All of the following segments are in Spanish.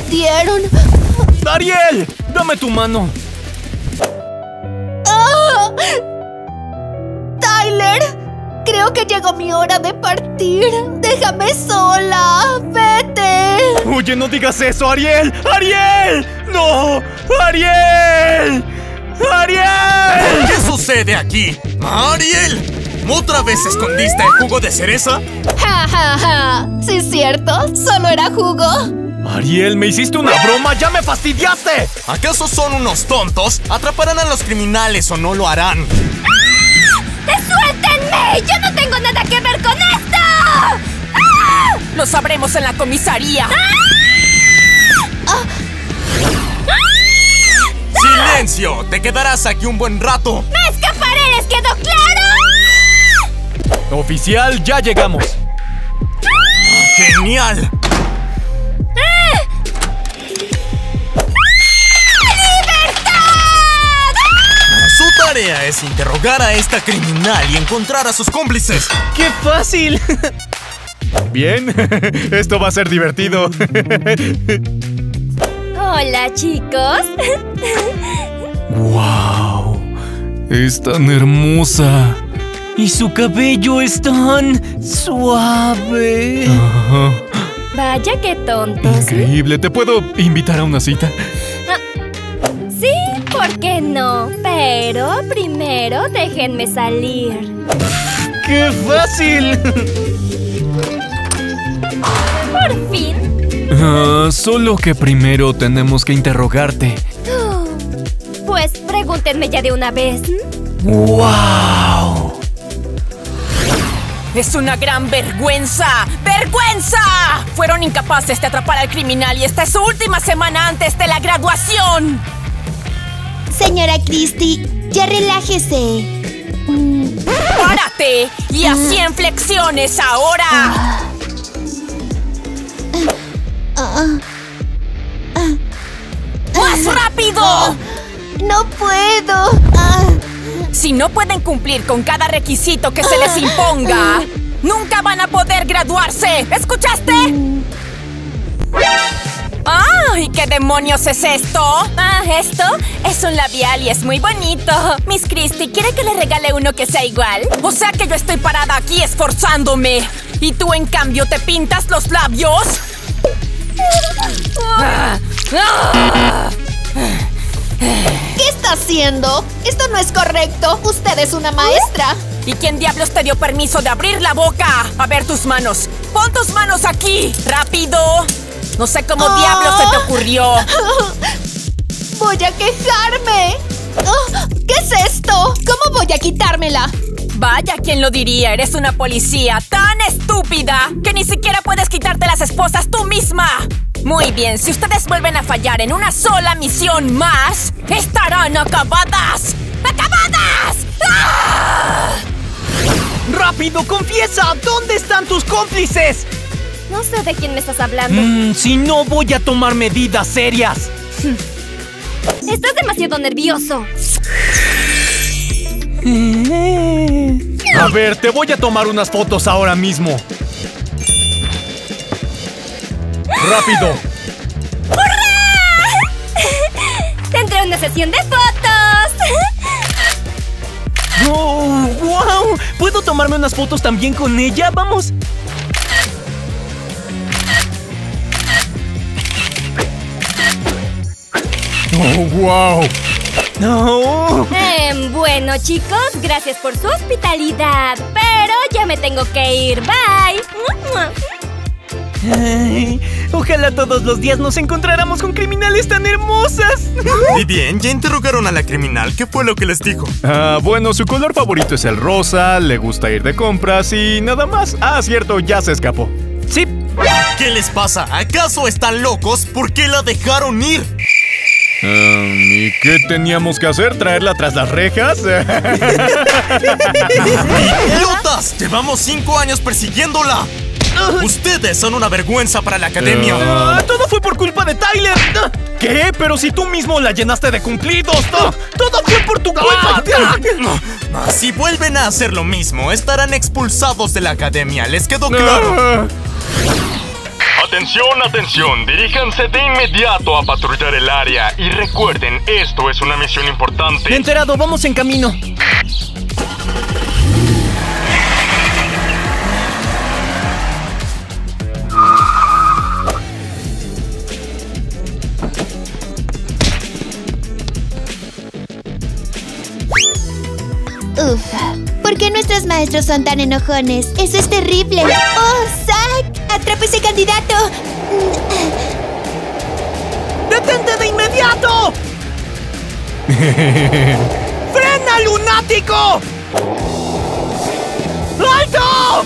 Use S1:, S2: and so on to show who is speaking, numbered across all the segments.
S1: despidieron.
S2: ¡Ariel! ¡Dame tu mano!
S1: ¡Ah! ¡Tyler! Creo que llegó mi hora de partir. ¡Déjame sola! ¡Vete!
S2: Oye, no digas eso, Ariel. ¡Ariel! ¡No! ¡Ariel! ¡Ariel!
S3: ¿Qué sucede aquí? ¡Ariel! ¿Otra vez escondiste el jugo de cereza?
S1: ¡Ja, ja, ja! Sí, es cierto. Solo era jugo.
S2: Ariel, ¿me hiciste una broma? ¡Ya me fastidiaste!
S3: ¿Acaso son unos tontos? ¿Atraparán a los criminales o no lo harán?
S1: ¡Suéltenme! ¡Yo no tengo nada que ver con esto! ¡Ah!
S4: Lo sabremos en la comisaría.
S3: ¡Silencio! Te quedarás aquí un buen rato.
S1: ¡Me escaparé! ¿Les quedó claro?
S2: Oficial, ya llegamos.
S3: ¡Genial! Su tarea es interrogar a esta criminal y encontrar a sus cómplices.
S2: ¡Qué fácil! Bien, esto va a ser divertido.
S1: Hola, chicos.
S2: ¡Wow! Es tan hermosa.
S5: Y su cabello es tan suave.
S1: Vaya, qué tontos.
S2: Increíble. ¿Te puedo invitar a una cita?
S1: Sí, ¿por qué no? Pero primero déjenme salir.
S2: ¡Qué fácil!
S1: Por fin.
S2: Solo que primero tenemos que interrogarte.
S1: Pues pregúntenme ya de una vez.
S2: ¡Wow!
S4: ¡Es una gran vergüenza! ¡Vergüenza! Fueron incapaces de atrapar al criminal y esta es su última semana antes de la graduación.
S6: Señora Christie, ya relájese.
S4: ¡Párate! Y así en flexiones ahora. ¡Más rápido!
S1: ¡No puedo!
S4: Si no pueden cumplir con cada requisito que se les imponga, nunca van a poder graduarse. ¿Escuchaste? ¡Ay! ¿Qué demonios es esto?
S1: Esto es un labial y es muy bonito. Miss Christie, ¿quiere que le regale uno que sea igual?
S4: O sea que yo estoy parada aquí esforzándome. ¿Y tú, en cambio, te pintas los labios?
S1: ¿Qué está haciendo? Esto no es correcto. Usted es una maestra.
S4: ¿Y quién diablos te dio permiso de abrir la boca? A ver tus manos. ¡Pon tus manos aquí! ¡Rápido! No sé cómo diablos se te ocurrió.
S1: ¡Voy a quejarme! ¿Qué es esto? ¿Cómo voy a quitármela?
S4: Vaya, ¿quién lo diría? Eres una policía tan estúpida que ni siquiera puedes quitarte las esposas tú misma. Muy bien, si ustedes vuelven a fallar en una sola misión más, estarán acabadas. ¡Acabadas! ¡Ah!
S5: ¡Rápido, confiesa! ¿Dónde están tus cómplices?
S1: No sé de quién me estás hablando.
S5: Si no, voy a tomar medidas serias.
S1: Estás demasiado nervioso.
S2: A ver, te voy a tomar unas fotos ahora mismo. ¡Rápido!
S1: ¡Hurra! Tendré una sesión de fotos.
S5: ¡Oh, wow! ¿Puedo tomarme unas fotos también con ella? ¡Vamos!
S2: ¡Oh, wow!
S5: ¡No!
S1: Bueno, chicos, gracias por su hospitalidad. Pero ya me tengo que ir. Bye.
S5: Ay, ojalá todos los días nos encontráramos con criminales tan hermosas.
S3: Y bien, ya interrogaron a la criminal. ¿Qué fue lo que les dijo?
S2: Bueno, su color favorito es el rosa, le gusta ir de compras y nada más. Cierto, ya se escapó.
S5: Sí.
S3: ¿Qué les pasa? ¿Acaso están locos? ¿Por qué la dejaron ir?
S2: ¿Y qué teníamos que hacer? ¿Traerla tras las rejas?
S3: ¡Idiotas! Llevamos 5 años persiguiéndola. Ustedes son una vergüenza para la academia.
S5: Todo fue por culpa de Tyler.
S2: ¿Qué? Pero si tú mismo la llenaste de cumplidos.
S5: Todo fue por tu culpa.
S3: Si vuelven a hacer lo mismo, estarán expulsados de la academia. ¿Les quedó claro?
S7: Atención, atención, diríjanse de inmediato a patrullar el área y recuerden, esto es una misión importante.
S5: Enterado, vamos en camino.
S6: Uf, ¿por qué nuestros maestros son tan enojones? Eso es terrible. ¡Oh, Zack! ¡Atrapa ese candidato!
S5: ¡Detente de inmediato! ¡Frena, lunático! ¡Alto!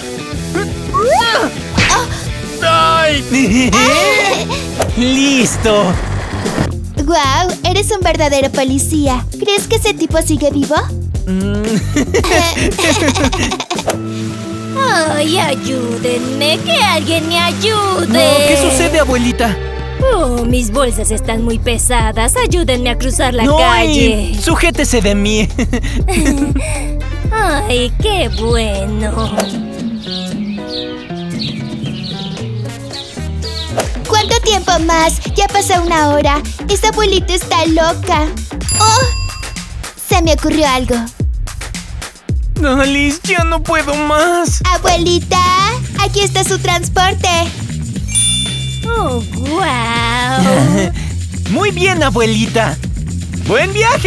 S5: ¡Ay! ¡Listo!
S6: ¡Guau! Eres un verdadero policía. ¿Crees que ese tipo sigue vivo?
S8: ¡Ay, ayúdenme! ¡Que alguien me ayude!
S5: No, ¿qué sucede, abuelita?
S8: Oh, mis bolsas están muy pesadas. Ayúdenme a cruzar la calle.
S5: Sujétese de mí.
S8: ¡Ay, qué bueno!
S6: ¿Cuánto tiempo más? Ya pasó 1 hora. Esa abuelita está loca. ¡Oh! Se me ocurrió algo.
S5: No, Liz, ya no puedo más.
S6: Abuelita, aquí está su transporte.
S8: ¡Oh, wow!
S5: Muy bien, abuelita. ¡Buen viaje!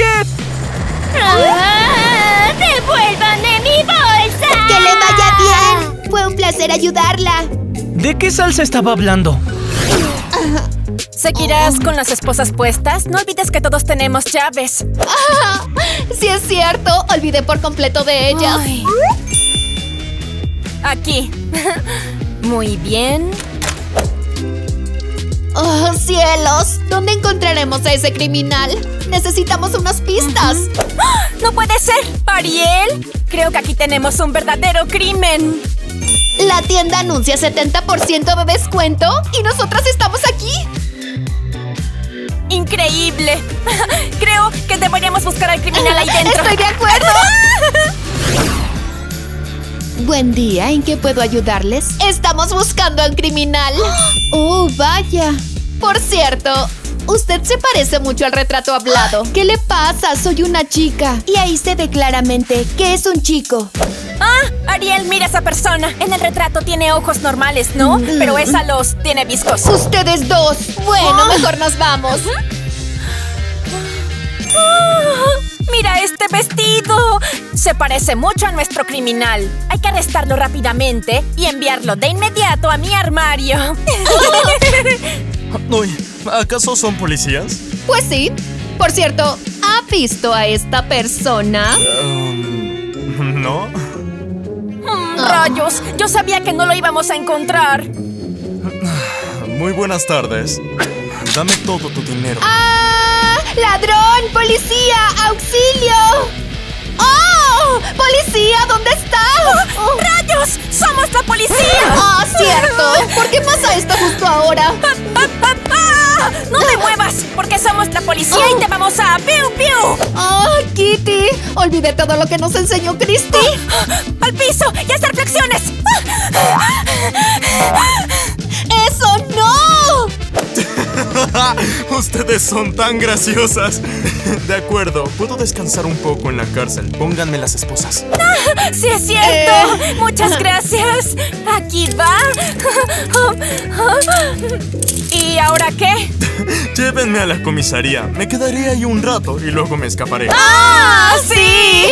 S8: ¡Ah! ¡Devuélvanme mi bolsa!
S6: ¡Que le vaya bien! Fue un placer ayudarla.
S5: ¿De qué salsa estaba hablando?
S4: ¿Seguirás con las esposas puestas? No olvides que todos tenemos llaves.
S1: Sí es cierto, olvidé por completo de ellas.
S4: Ay. Aquí. Muy bien.
S1: ¡Oh, cielos! ¿Dónde encontraremos a ese criminal? Necesitamos unas pistas.
S4: ¡No puede ser! ¡Ariel! Creo que aquí tenemos un verdadero crimen.
S1: La tienda anuncia 70% de descuento y nosotras estamos aquí.
S4: ¡Increíble! Creo que deberíamos buscar al criminal ahí dentro.
S1: ¡Estoy de acuerdo! Buen día, ¿en qué puedo ayudarles? Estamos buscando al criminal. ¡Oh, vaya! Por cierto, usted se parece mucho al retrato hablado. ¿Qué le pasa? Soy una chica.
S6: Y ahí se ve claramente que es un chico.
S4: ¡Ah! Ariel, mira a esa persona. En el retrato tiene ojos normales, ¿no? Pero esa los tiene viscos.
S1: Ustedes dos. Bueno, mejor nos vamos.
S4: ¡Mira este vestido! Se parece mucho a nuestro criminal. Hay que arrestarlo rápidamente y enviarlo de inmediato a mi armario.
S3: Oye, ¿acaso son policías?
S1: Pues sí. Por cierto, ¿ha visto a esta persona?
S3: ¿No?
S4: ¡Rayos! Yo sabía que no lo íbamos a encontrar.
S3: Muy buenas tardes. Dame todo tu dinero.
S1: ¡Ah! ¡Ladrón! ¡Policía! ¡Auxilio! ¡Oh! ¡Policía! ¿Dónde está? Oh.
S4: ¡Rayos! ¡Somos la policía!
S1: ¡Ah, cierto! ¿Por qué pasa esto justo ahora?
S4: ¡No te muevas! Porque somos la policía y te vamos a ¡piu, piu!
S1: ¡Oh, Kitty! Olvidé todo lo que nos enseñó Christy.
S4: ¡Al piso! ¡Y hacer flexiones!
S1: ¡Eso no!
S3: Ustedes son tan graciosas. De acuerdo, puedo descansar un poco en la cárcel. Pónganme las esposas.
S4: ¡Sí es cierto! ¡Muchas gracias! ¡Aquí va! ¿Y ahora qué?
S3: Llévenme a la comisaría. Me quedaré ahí un rato y luego me escaparé.
S4: ¡Ah, sí!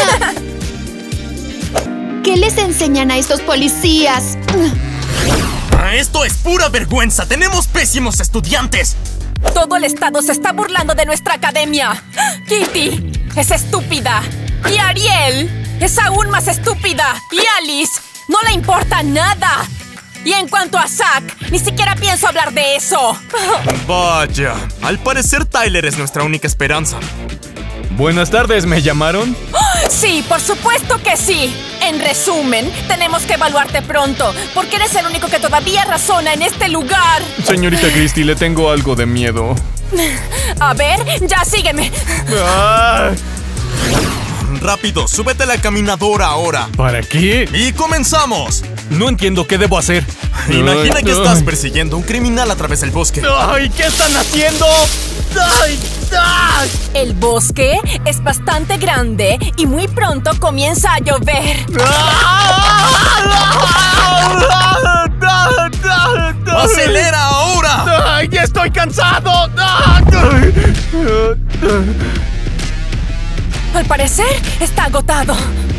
S1: ¿Qué les enseñan a estos policías?
S3: ¡Esto es pura vergüenza! ¡Tenemos pésimos estudiantes!
S4: Todo el estado se está burlando de nuestra academia. Kitty es estúpida. Y Ariel es aún más estúpida. Y Alice no le importa nada. Y en cuanto a Zack, ni siquiera pienso hablar de eso.
S3: Vaya, al parecer Tyler es nuestra única esperanza.
S2: Buenas tardes, ¿me llamaron?
S4: Sí, por supuesto que sí. En resumen, tenemos que evaluarte pronto, porque eres el único que todavía razona en este lugar.
S2: Señorita Christie, le tengo algo de miedo.
S4: A ver, ya sígueme.
S2: ¡Ah!
S3: Rápido, súbete a la caminadora ahora.
S2: ¿Para qué?
S3: ¡Y comenzamos!
S2: No entiendo qué debo hacer.
S3: Imagina que estás persiguiendo a un criminal a través del bosque.
S5: ¡Ay! ¿Qué están haciendo? ¡Ay! ¡Ay!
S4: El bosque es bastante grande y muy pronto comienza a llover.
S3: ¡Acelera ahora!
S5: ¡Ay! ¡Ya estoy cansado!
S4: Al parecer, está agotado.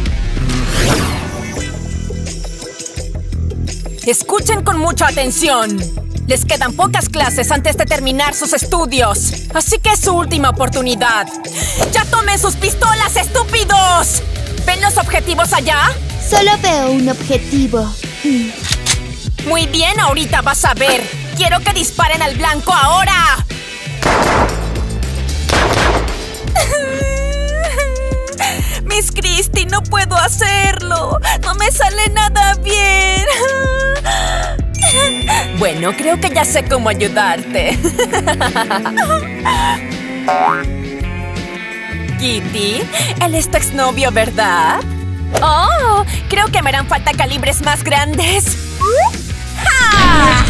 S4: Escuchen con mucha atención. Les quedan pocas clases antes de terminar sus estudios. Así que es su última oportunidad. ¡Ya tomen sus pistolas, estúpidos! ¿Ven los objetivos allá?
S6: Solo veo un objetivo.
S4: Muy bien, ahorita vas a ver. Quiero que disparen al blanco ahora. Miss Christie, no puedo hacerlo. No me sale nada bien. Bueno, creo que ya sé cómo ayudarte. Kitty, él es tu exnovio, ¿verdad? Oh, creo que me harán falta calibres más grandes. ¡Ja!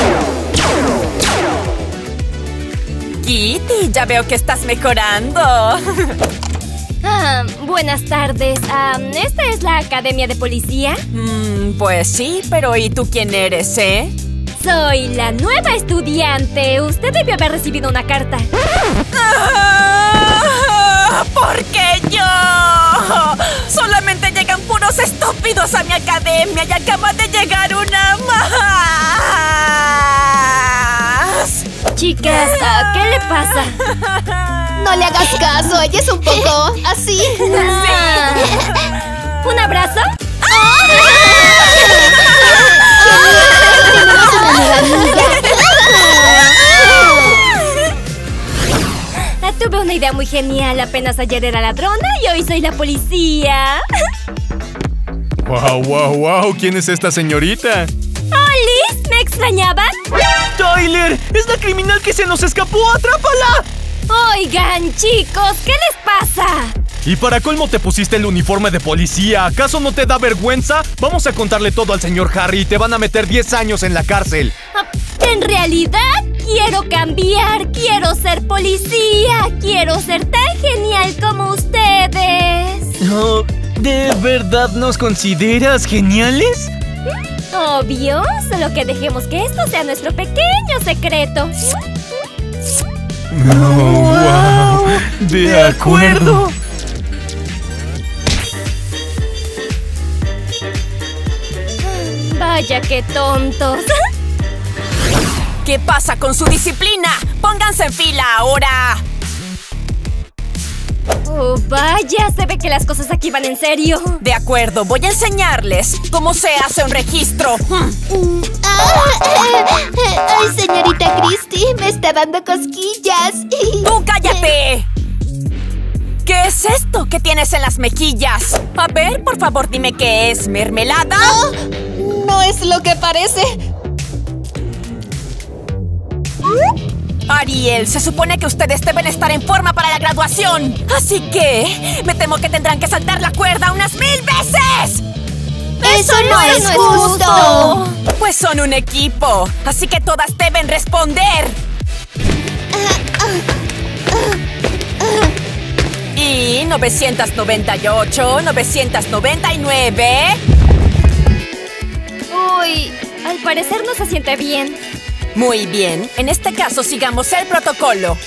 S4: Kitty, ya veo que estás mejorando.
S8: Buenas tardes. ¿Esta es la academia de policía?
S4: Pues sí, pero ¿y tú quién eres, eh?
S8: Soy la nueva estudiante. Usted debió haber recibido una carta.
S4: ¿Por qué yo? Solamente llegan puros estúpidos a mi academia y acaba de llegar una más.
S8: Chicas, ¿qué le pasa?
S1: No le hagas caso, ella es un poco así.
S8: ¿Un abrazo?
S6: Tenemos una nueva amiga.
S8: Tuve una idea muy genial. Apenas ayer era ladrona y hoy soy la policía.
S2: ¡Wow, wow, wow! ¿Quién es esta señorita?
S8: ¡Olis! ¿Me extrañaban?
S5: ¡Tyler! ¡Es la criminal que se nos escapó! ¡Atrápala!
S8: Oigan, chicos, ¿qué les pasa?
S2: Y para colmo te pusiste el uniforme de policía. ¿Acaso no te da vergüenza? Vamos a contarle todo al señor Harry y te van a meter 10 años en la cárcel.
S8: En realidad, quiero cambiar. Quiero ser policía. Quiero ser tan genial como ustedes.
S5: Oh, ¿de verdad nos consideras geniales?
S8: Obvio, solo que dejemos que esto sea nuestro pequeño secreto.
S2: Oh, wow. De acuerdo.
S8: Vaya, qué tontos.
S4: ¿Qué pasa con su disciplina? ¡Pónganse en fila ahora!
S8: Oh, vaya, se ve que las cosas aquí van en serio.
S4: De acuerdo, voy a enseñarles cómo se hace un registro.
S6: Ay, señorita Christie, me está dando cosquillas.
S4: ¡Tú cállate! ¿Qué es esto que tienes en las mejillas? A ver, por favor, dime qué es. ¿Mermelada?
S1: No es lo que parece.
S4: Ariel, se supone que ustedes deben estar en forma para la graduación. Así que me temo que tendrán que saltar la cuerda unas 1000 veces.
S6: ¡Eso no es justo!
S4: Pues son un equipo, así que todas deben responder. Y 998, 999.
S8: Uy, al parecer no se siente bien.
S4: Muy bien, en este caso sigamos el protocolo.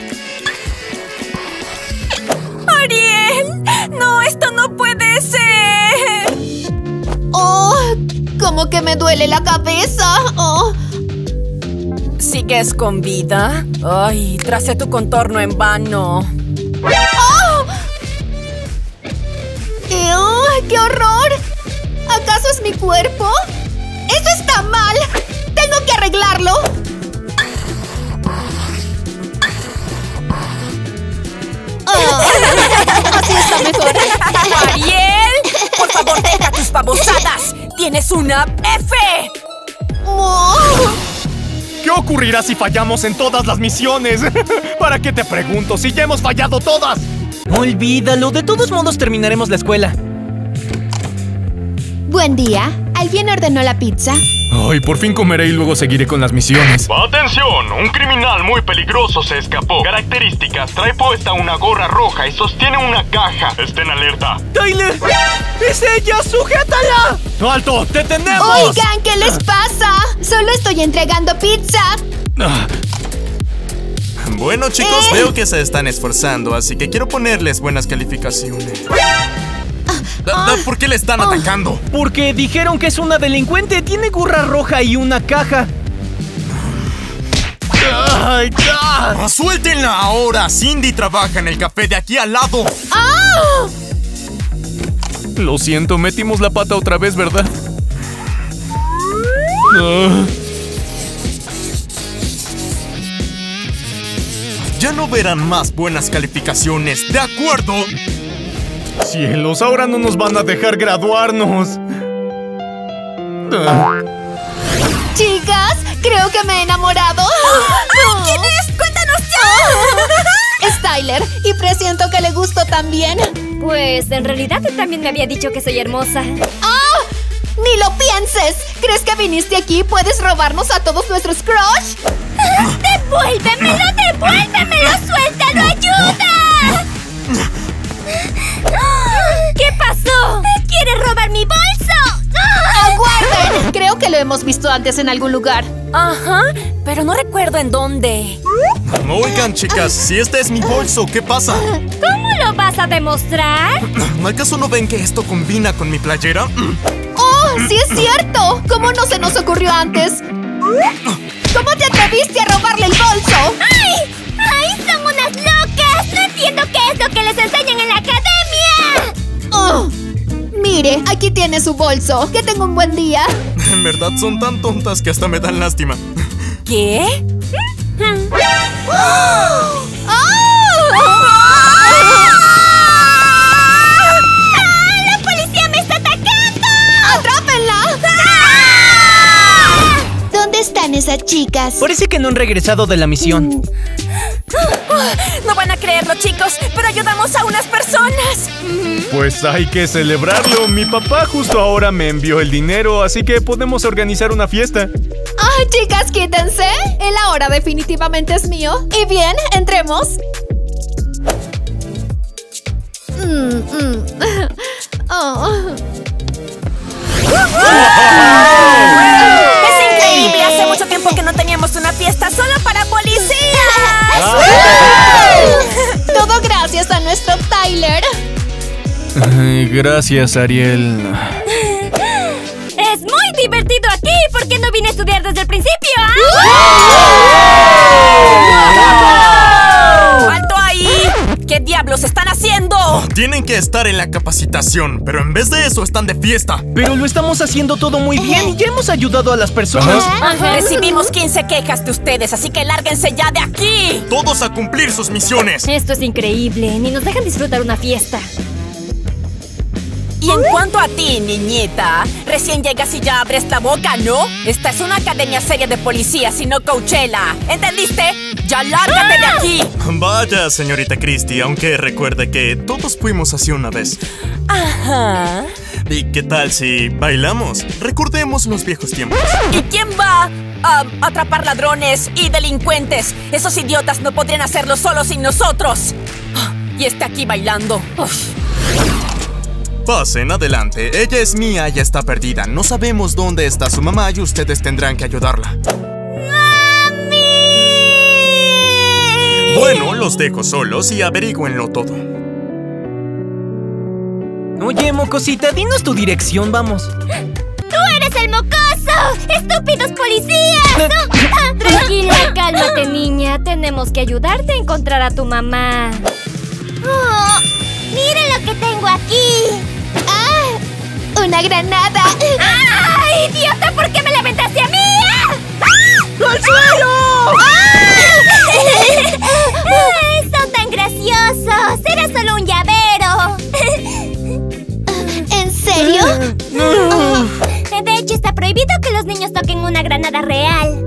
S4: ¡Ariel! ¡No, esto no puede ser!
S1: Oh, como que me duele la cabeza. Oh.
S4: ¿Sigues con vida? Ay, tracé tu contorno en vano.
S1: ¡Oh! ¡Qué horror! ¿Acaso es mi cuerpo? ¡Eso está mal! ¡Tengo que arreglarlo! Así está mejor.
S4: ¡Ariel! ¡Por favor, deja tus babosadas! ¡Tienes una F!
S1: Oh.
S2: ¿Qué ocurrirá si fallamos en todas las misiones? ¿Para qué te pregunto si ya hemos fallado todas?
S5: Olvídalo, de todos modos terminaremos la escuela.
S1: Buen día. ¿Alguien ordenó la pizza?
S2: Ay, por fin comeré y luego seguiré con las misiones.
S7: ¡Atención! Un criminal muy peligroso se escapó. Características: trae puesta una gorra roja y sostiene una caja. Estén alerta.
S5: ¡Tyler! ¡Es ella! ¡Sujétala!
S2: ¡Alto! ¡Te tenemos!
S1: Oigan, ¿qué les pasa? Solo estoy entregando pizza.
S3: Bueno, chicos, veo que se están esforzando, así que quiero ponerles buenas calificaciones. ¿Por qué le están atacando?
S5: Porque dijeron que es una delincuente. Tiene gorra roja y una caja.
S2: ¡Ay, ya!
S3: ¡Suéltenla ahora! Cindy trabaja en el café de aquí al lado.
S2: Lo siento, metimos la pata otra vez, ¿verdad?
S3: Ya no verán más buenas calificaciones, ¿de acuerdo?
S2: Cielos, ahora no nos van a dejar graduarnos.
S1: Chicas, creo que me he enamorado.
S4: ¿Quién es? ¡Cuéntanos ya!
S1: Es Tyler y presiento que le gusto también.
S8: Pues en realidad él también me había dicho que soy hermosa.
S1: ¡Ah! ¡Ni lo pienses! ¿Crees que viniste aquí y puedes robarnos a todos nuestros crush?
S8: ¡Devuélvemelo! ¡Devuélvemelo! ¡Suéltalo! ¡Ayuda! ¿Qué pasó? ¿Quieres robar mi bolso?
S1: ¡Aguarden! Creo que lo hemos visto antes en algún lugar.
S4: Ajá, pero no recuerdo en dónde.
S3: Oigan, chicas, si este es mi bolso, ¿qué pasa?
S8: ¿Cómo lo vas a demostrar?
S3: ¿Acaso no ven que esto combina con mi playera?
S1: ¡Oh, sí es cierto! ¿Cómo no se nos ocurrió antes? ¿Cómo te atreviste a robarle el bolso?
S8: ¡Ay! ¡Ay, son unas locas! ¡No entiendo qué es lo que les enseñan en la academia!
S1: Oh, mire, aquí tiene su bolso. Que tenga un buen día.
S3: En verdad son tan tontas que hasta me dan lástima.
S4: ¿Qué?
S8: ¡La policía me está atacando!
S1: ¡Atrápenla!
S6: ¿Dónde están esas chicas?
S5: Parece que no han regresado de la misión.
S4: No van a creerlo, chicos, pero ayudamos a unas personas.
S2: Pues hay que celebrarlo. Mi papá justo ahora me envió el dinero, así que podemos organizar una fiesta.
S1: ¡Ah, chicas, quítense! El ahora definitivamente es mío. Y bien, entremos. Oh.
S4: ¡Es increíble! Hace mucho tiempo que no teníamos una fiesta solo para policías.
S1: Todo gracias a nuestro Tyler.
S2: Gracias, Ariel.
S8: ¡Es muy divertido aquí! ¿Por qué no vine a estudiar desde el principio?
S4: ¡Alto ahí! ¿Qué diablos están haciendo?
S3: Tienen que estar en la capacitación, pero en vez de eso están de fiesta.
S5: Pero lo estamos haciendo todo muy bien y ya hemos ayudado a las personas.
S4: Recibimos 15 quejas de ustedes, así que lárguense ya de aquí.
S3: Todos a cumplir sus misiones.
S8: Esto es increíble. Ni nos dejan disfrutar una fiesta.
S4: Y en cuanto a ti, niñita, recién llegas y ya abres la boca, ¿no? Esta es una academia seria de policías y no Coachella. ¿Entendiste? ¡Ya lárgate de aquí!
S3: Vaya, señorita Christie, aunque recuerde que todos fuimos así una vez.
S4: Ajá.
S3: ¿Y qué tal si bailamos? Recordemos los viejos tiempos.
S4: ¿Y quién va a atrapar ladrones y delincuentes? Esos idiotas no podrían hacerlo solo sin nosotros. Y está aquí bailando. Uf.
S3: Pasen adelante, ella es mía y está perdida. No sabemos dónde está su mamá y ustedes tendrán que ayudarla. Bueno, los dejo solos y averigüenlo todo.
S5: Oye, mocosita, dinos tu dirección, vamos.
S8: ¡Tú eres el mocoso! ¡Estúpidos policías! Tranquila, cálmate, niña. Tenemos que ayudarte a encontrar a tu mamá.
S6: Oh, miren lo que tengo aquí. ¡Ah! ¡Una granada!
S8: ¡Ay, idiota! ¿Por qué me la aventaste a mí?
S5: ¡Al suelo!
S8: ¡Ay, son tan graciosos! ¡Era solo un llavero!
S6: ¿En serio?
S8: De hecho, está prohibido que los niños toquen una granada real.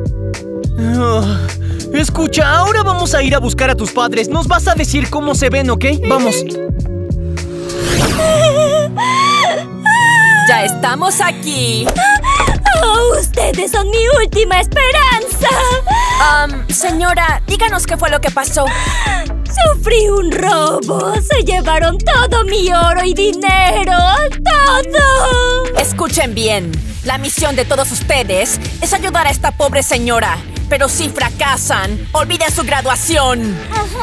S5: Escucha, ahora vamos a ir a buscar a tus padres. Nos vas a decir cómo se ven, ¿ok? Vamos.
S4: Ya estamos aquí.
S8: ¡Oh, ustedes Ustedes son mi última esperanza.
S4: Señora, díganos qué fue lo que pasó.
S8: Sufrí un robo. Se llevaron todo mi oro y dinero. ¡Todo!
S4: Escuchen bien. La misión de todos ustedes es ayudar a esta pobre señora. Pero si fracasan, olviden su graduación.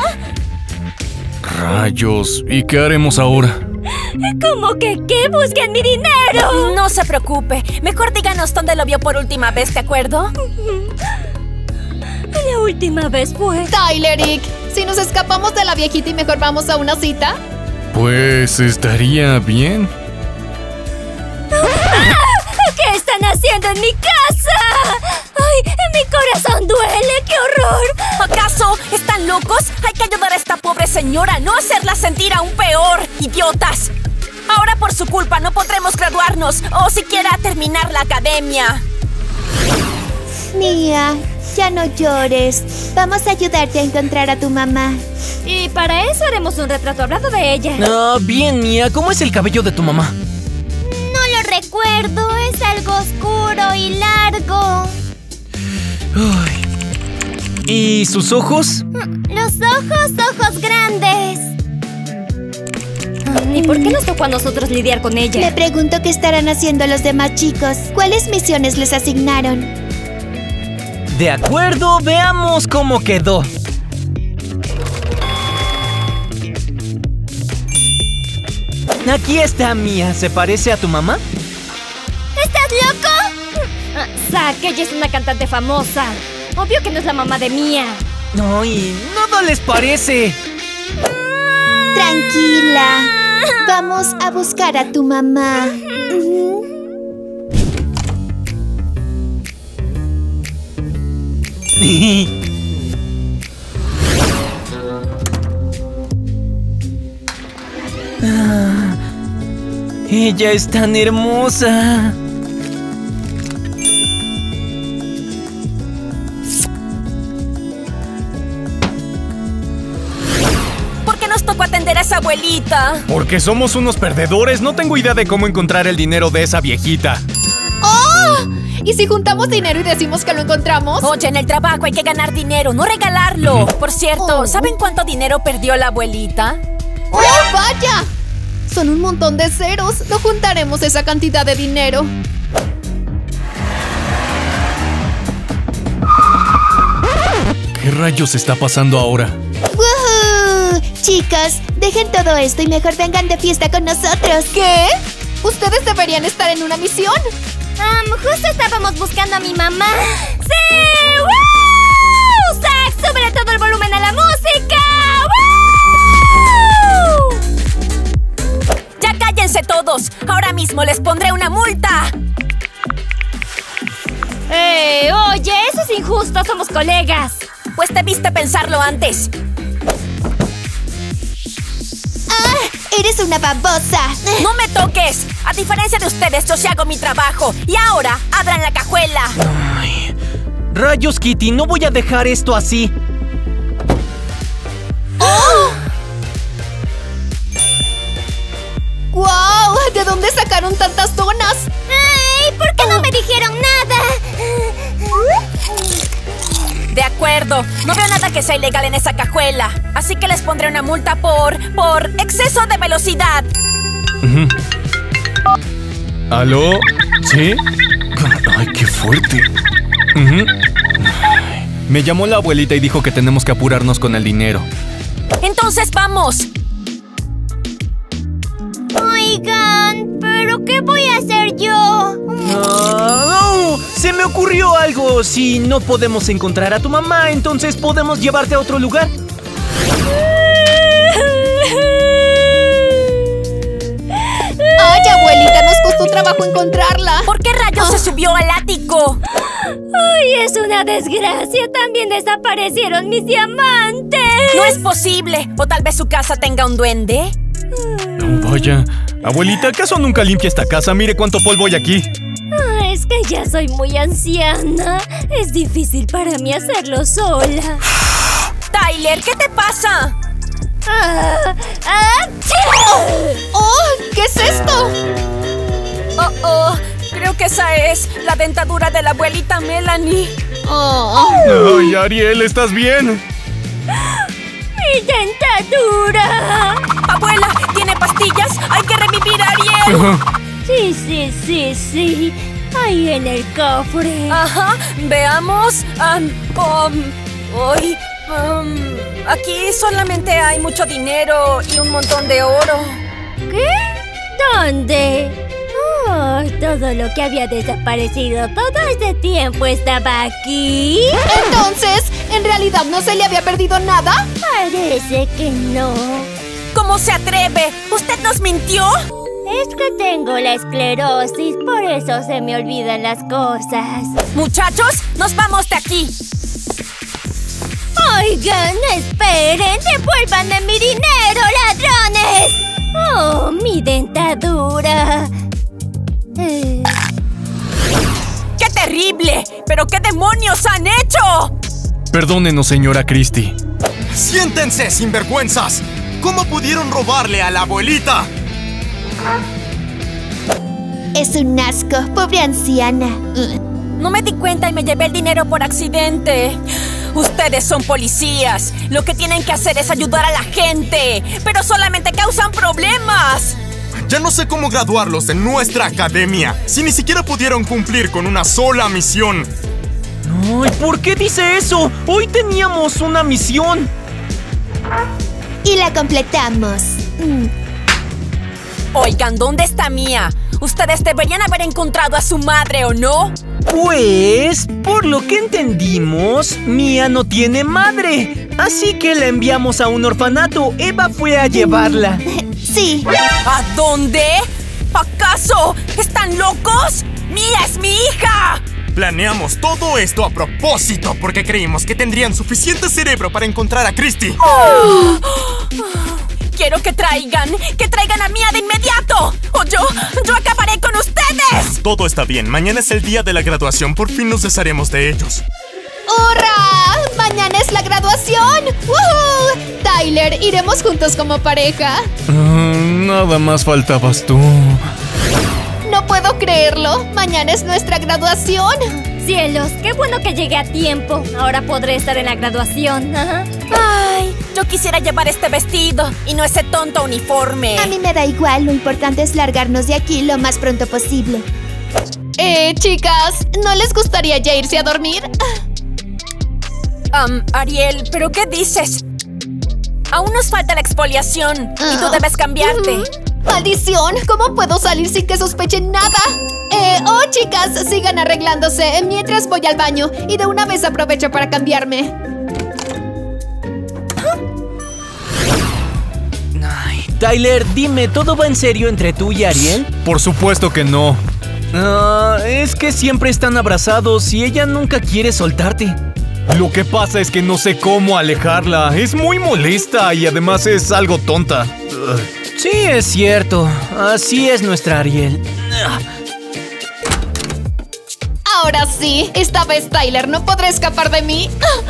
S2: Rayos, ¿y qué haremos ahora?
S8: ¿Cómo que qué? ¡Busquen mi dinero!
S4: No se preocupe. Mejor díganos dónde lo vio por última vez, ¿de acuerdo?
S8: La última vez fue...
S1: Tyler, si nos escapamos de la viejita y mejor vamos a una cita.
S2: Pues estaría bien.
S8: ¿Qué están haciendo en mi casa? ¡Ay, mi corazón duele! ¡Qué horror!
S4: ¿Acaso están locos? Hay que ayudar a esta pobre señora, no hacerla sentir aún peor, idiotas. Ahora por su culpa no podremos graduarnos o siquiera terminar la academia.
S6: Mía, ya no llores. Vamos a ayudarte a encontrar a tu mamá.
S8: Y para eso haremos un retrato hablado de ella.
S5: Ah, bien, Mía. ¿Cómo es el cabello de tu mamá?
S6: No lo recuerdo. Es algo oscuro y largo.
S5: Ay. ¿Y sus ojos?
S6: Los ojos grandes.
S8: ¿Y por qué nos tocó a nosotros lidiar con ella?
S6: Me pregunto qué estarán haciendo los demás chicos. ¿Cuáles misiones les asignaron?
S5: De acuerdo, veamos cómo quedó. Aquí está Mía. ¿Se parece a tu mamá?
S6: ¿Estás loco?
S8: Zack, ella es una cantante famosa. Obvio que no es la mamá de Mía.
S5: No, y nada les parece.
S6: Tranquila. Vamos a buscar a tu mamá.
S5: Ella es tan hermosa.
S4: ¿Por qué nos tocó atender a esa abuelita?
S2: Porque somos unos perdedores. No tengo idea de cómo encontrar el dinero de esa viejita.
S1: ¡Oh! ¿Y si juntamos dinero y decimos que lo encontramos?
S4: Oye, en el trabajo hay que ganar dinero, no regalarlo. Por cierto, ¿saben cuánto dinero perdió la abuelita?
S1: ¡Oh, vaya! Son un montón de ceros. No juntaremos esa cantidad de dinero.
S2: ¿Qué rayos está pasando ahora?
S6: ¡Woohoo! Chicos, dejen todo esto y mejor vengan de fiesta con nosotros.
S1: ¿Qué? Ustedes deberían estar en una misión.
S8: Justo estábamos buscando a mi mamá. ¡Sí! ¡Woo! ¡Zack, súbele todo el volumen a la música! ¡Woo!
S4: ¡Ya cállense todos! Ahora mismo les pondré una multa.
S8: Oye, eso es injusto, somos colegas.
S4: Pues debiste pensarlo antes.
S6: ¡Eres una babosa!
S4: ¡No me toques! A diferencia de ustedes, yo sí hago mi trabajo. Y ahora, abran la cajuela.
S5: Ay. Rayos, Kitty, no voy a dejar esto así.
S1: ¡Guau! ¿De dónde sacaron tantas donas?
S6: ¡Ay! ¿Por qué no me dijeron nada?
S4: De acuerdo, no veo nada que sea ilegal en esa cajuela. Así que les pondré una multa por exceso de velocidad.
S2: ¿Aló? ¿Sí? Ay, qué fuerte. Me llamó la abuelita y dijo que tenemos que apurarnos con el dinero.
S4: Entonces vamos.
S6: Oigan, ¿pero qué voy a hacer yo?
S5: No, se me ocurrió algo. Si no podemos encontrar a tu mamá, entonces podemos llevarte a otro lugar.
S1: ¡Ay, abuelita! Nos costó trabajo encontrarla.
S4: ¿Por qué rayos se subió al ático?
S8: ¡Ay, es una desgracia! También desaparecieron mis diamantes.
S4: No es posible. ¿O tal vez su casa tenga un duende?
S2: Vaya. Abuelita, ¿acaso nunca limpia esta casa? Mire cuánto polvo hay aquí.
S8: Es que ya soy muy anciana. Es difícil para mí hacerlo sola.
S4: Tyler, ¿qué te pasa?
S1: ¡Oh! ¿Qué es esto?
S4: Oh, Creo que esa es la dentadura de la abuelita Melanie.
S2: Ay, Ariel, ¿estás bien?
S8: ¡Mi dentadura!
S4: ¡Abuela! ¿Tiene pastillas? ¡Hay que revivir a Ariel!
S8: Sí. Ahí en el cofre.
S4: Ajá, veamos. Aquí solamente hay mucho dinero y un montón de oro.
S8: ¿Qué? ¿Dónde? Oh, todo lo que había desaparecido todo este tiempo estaba aquí.
S1: Entonces, ¿en realidad no se le había perdido nada?
S8: Parece que no.
S4: ¿Cómo se atreve? ¿Usted nos mintió?
S8: Es que tengo la esclerosis, por eso se me olvidan las cosas.
S4: Muchachos, nos vamos de aquí.
S8: Oigan, esperen, devuélvanme mi dinero, ladrones. Oh, mi dentadura.
S4: ¡Qué terrible! ¿Pero qué demonios han hecho?
S2: Perdónenos, señora Christie.
S3: ¡Siéntense, sinvergüenzas! ¿Cómo pudieron robarle a la abuelita?
S6: Es un asco, pobre anciana.
S4: No me di cuenta y me llevé el dinero por accidente. Ustedes son policías. Lo que tienen que hacer es ayudar a la gente. Pero solamente causan problemas.
S3: Ya no sé cómo graduarlos de nuestra academia, si ni siquiera pudieron cumplir con una sola misión.
S5: Ay, ¿por qué dice eso? Hoy teníamos una misión.
S6: Y la completamos.
S4: Oigan, ¿dónde está Mia? Ustedes deberían haber encontrado a su madre, ¿o no?
S5: Pues, por lo que entendimos, Mia no tiene madre. Así que la enviamos a un orfanato. Eva fue a llevarla.
S6: Sí.
S4: ¿A dónde? ¿Acaso están locos? ¡Mia es mi hija!
S3: Planeamos todo esto a propósito porque creímos que tendrían suficiente cerebro para encontrar a Christie.
S4: Quiero que traigan a Mia de inmediato. O yo acabaré con ustedes.
S3: Todo está bien, mañana es el día de la graduación, por fin nos desharemos de ellos.
S1: ¡Hurra! ¡Mañana es la graduación! ¡Woohoo! Tyler, iremos juntos como pareja.
S2: Nada más faltabas tú.
S1: No puedo creerlo. Mañana es nuestra graduación.
S8: Cielos, qué bueno que llegué a tiempo. Ahora podré estar en la graduación. Ajá.
S4: Ay, yo quisiera llevar este vestido y no ese tonto uniforme.
S6: A mí me da igual, lo importante es largarnos de aquí lo más pronto posible.
S1: Chicas, ¿no les gustaría ya irse a dormir?
S4: Ariel, ¿pero qué dices? Aún nos falta la exfoliación y tú debes cambiarte.
S1: ¡Maldición! ¿Cómo puedo salir sin que sospechen nada? Chicas, sigan arreglándose mientras voy al baño y de una vez aprovecho para cambiarme.
S5: Ay, Tyler, dime, ¿todo va en serio entre tú y Ariel?
S2: Por supuesto que no.
S5: Es que siempre están abrazados y ella nunca quiere soltarte.
S2: Lo que pasa es que no sé cómo alejarla. Es muy molesta y además es algo tonta.
S5: Sí, es cierto. Así es nuestra Ariel.
S1: Ahora sí, esta vez Tyler no podrá escapar de mí.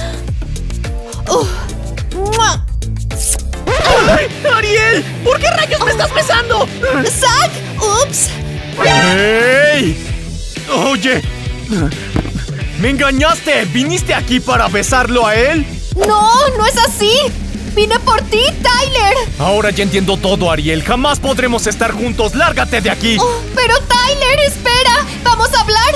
S5: ¡Ay, Ariel! ¿Por qué rayos me estás besando?
S1: ¡Zack! ¡Ups!
S2: ¡Hey! Oye, ¡me engañaste! ¿Viniste aquí para besarlo a él?
S1: ¡No, no es así! ¡Vine por ti, Tyler!
S2: Ahora ya entiendo todo, Ariel. Jamás podremos estar juntos. ¡Lárgate de aquí!
S1: ¡Pero Tyler, espera! ¡Vamos a hablar!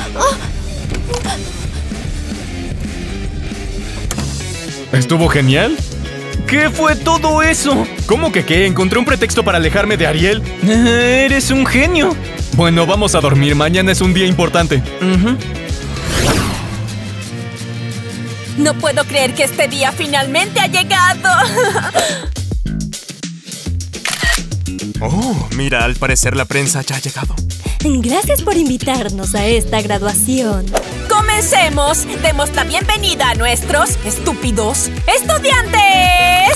S2: ¿Estuvo genial?
S5: ¿Qué fue todo eso?
S2: ¿Cómo que qué? Encontré un pretexto para alejarme de Ariel.
S5: Eres un genio.
S2: Bueno, vamos a dormir. Mañana es un día importante.
S4: No puedo creer que este día finalmente ha llegado.
S3: Oh, mira, al parecer la prensa ya ha llegado.
S8: Gracias por invitarnos a esta graduación.
S4: ¡Comencemos! Demos la bienvenida a nuestros estúpidos estudiantes.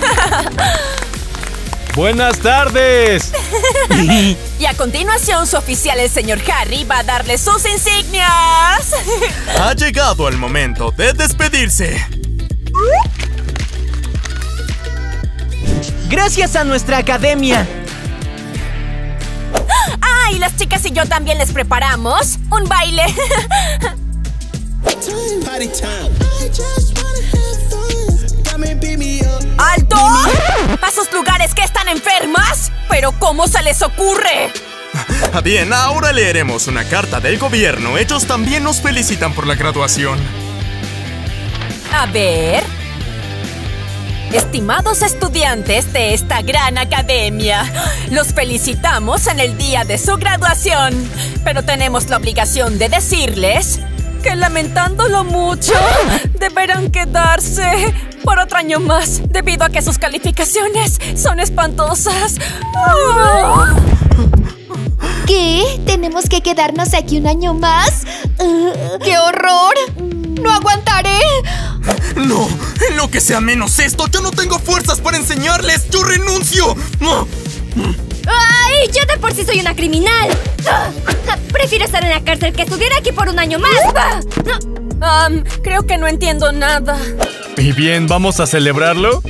S2: ¡Buenas tardes!
S4: Y a continuación, su oficial, el señor Harry, va a darle sus insignias.
S3: Ha llegado el momento de despedirse.
S5: Gracias a nuestra academia.
S4: Ah, y las chicas y yo también les preparamos un baile. ¡Alto! ¿A sus lugares que están enfermas? ¿Pero cómo se les ocurre?
S3: Bien, ahora leeremos una carta del gobierno. Ellos también nos felicitan por la graduación.
S4: A ver... Estimados estudiantes de esta gran academia, los felicitamos en el día de su graduación. Pero tenemos la obligación de decirles que, lamentándolo mucho, deberán quedarse por otro año más debido a que sus calificaciones son espantosas.
S6: ¿Qué? ¿Tenemos que quedarnos aquí un año más?
S1: ¡Qué horror! ¡No aguantaré!
S3: ¡No! En lo que sea menos esto, yo no tengo fuerzas para enseñarles. ¡Yo renuncio!
S8: ¡Ay! Yo de por sí soy una criminal. Prefiero estar en la cárcel que estuviera aquí por un año más.
S4: Creo que no entiendo nada.
S2: ¿Y bien, vamos a celebrarlo?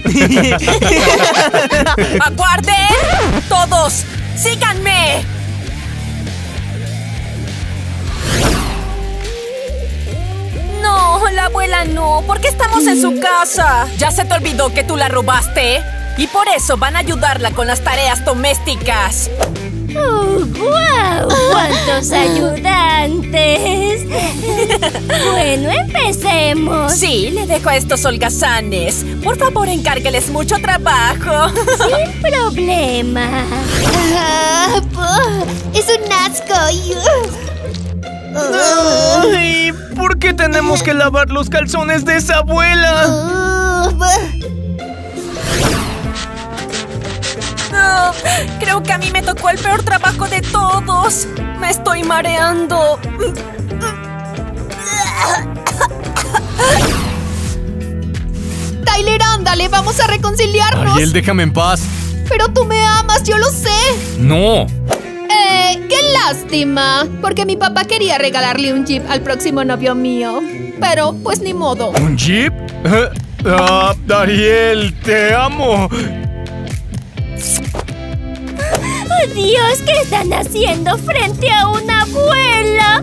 S4: ¡Aguarden! ¡Todos! ¡Síganme! No, la abuela no. ¿Por qué estamos en su casa? ¿Ya se te olvidó que tú la robaste? Y por eso van a ayudarla con las tareas domésticas.
S8: ¡Guau! ¡Cuántos ayudantes! Bueno, empecemos.
S4: Sí, le dejo a estos holgazanes. Por favor, encárgueles mucho trabajo.
S8: Sin problema.
S6: Es un asco.
S5: Ay, ¿por qué tenemos que lavar los calzones de esa abuela?
S4: No, creo que a mí me tocó el peor trabajo de todos. Me estoy mareando.
S1: Tyler, ándale, vamos a reconciliarnos.
S2: Ariel, déjame en paz.
S1: Pero tú me amas, yo lo sé.
S2: No.
S1: ¡Qué lástima! Porque mi papá quería regalarle un Jeep al próximo novio mío. Pero, pues ni modo.
S2: ¿Un Jeep? Ariel, te amo.
S8: ¡Oh, Dios! ¿Qué están haciendo frente a una abuela?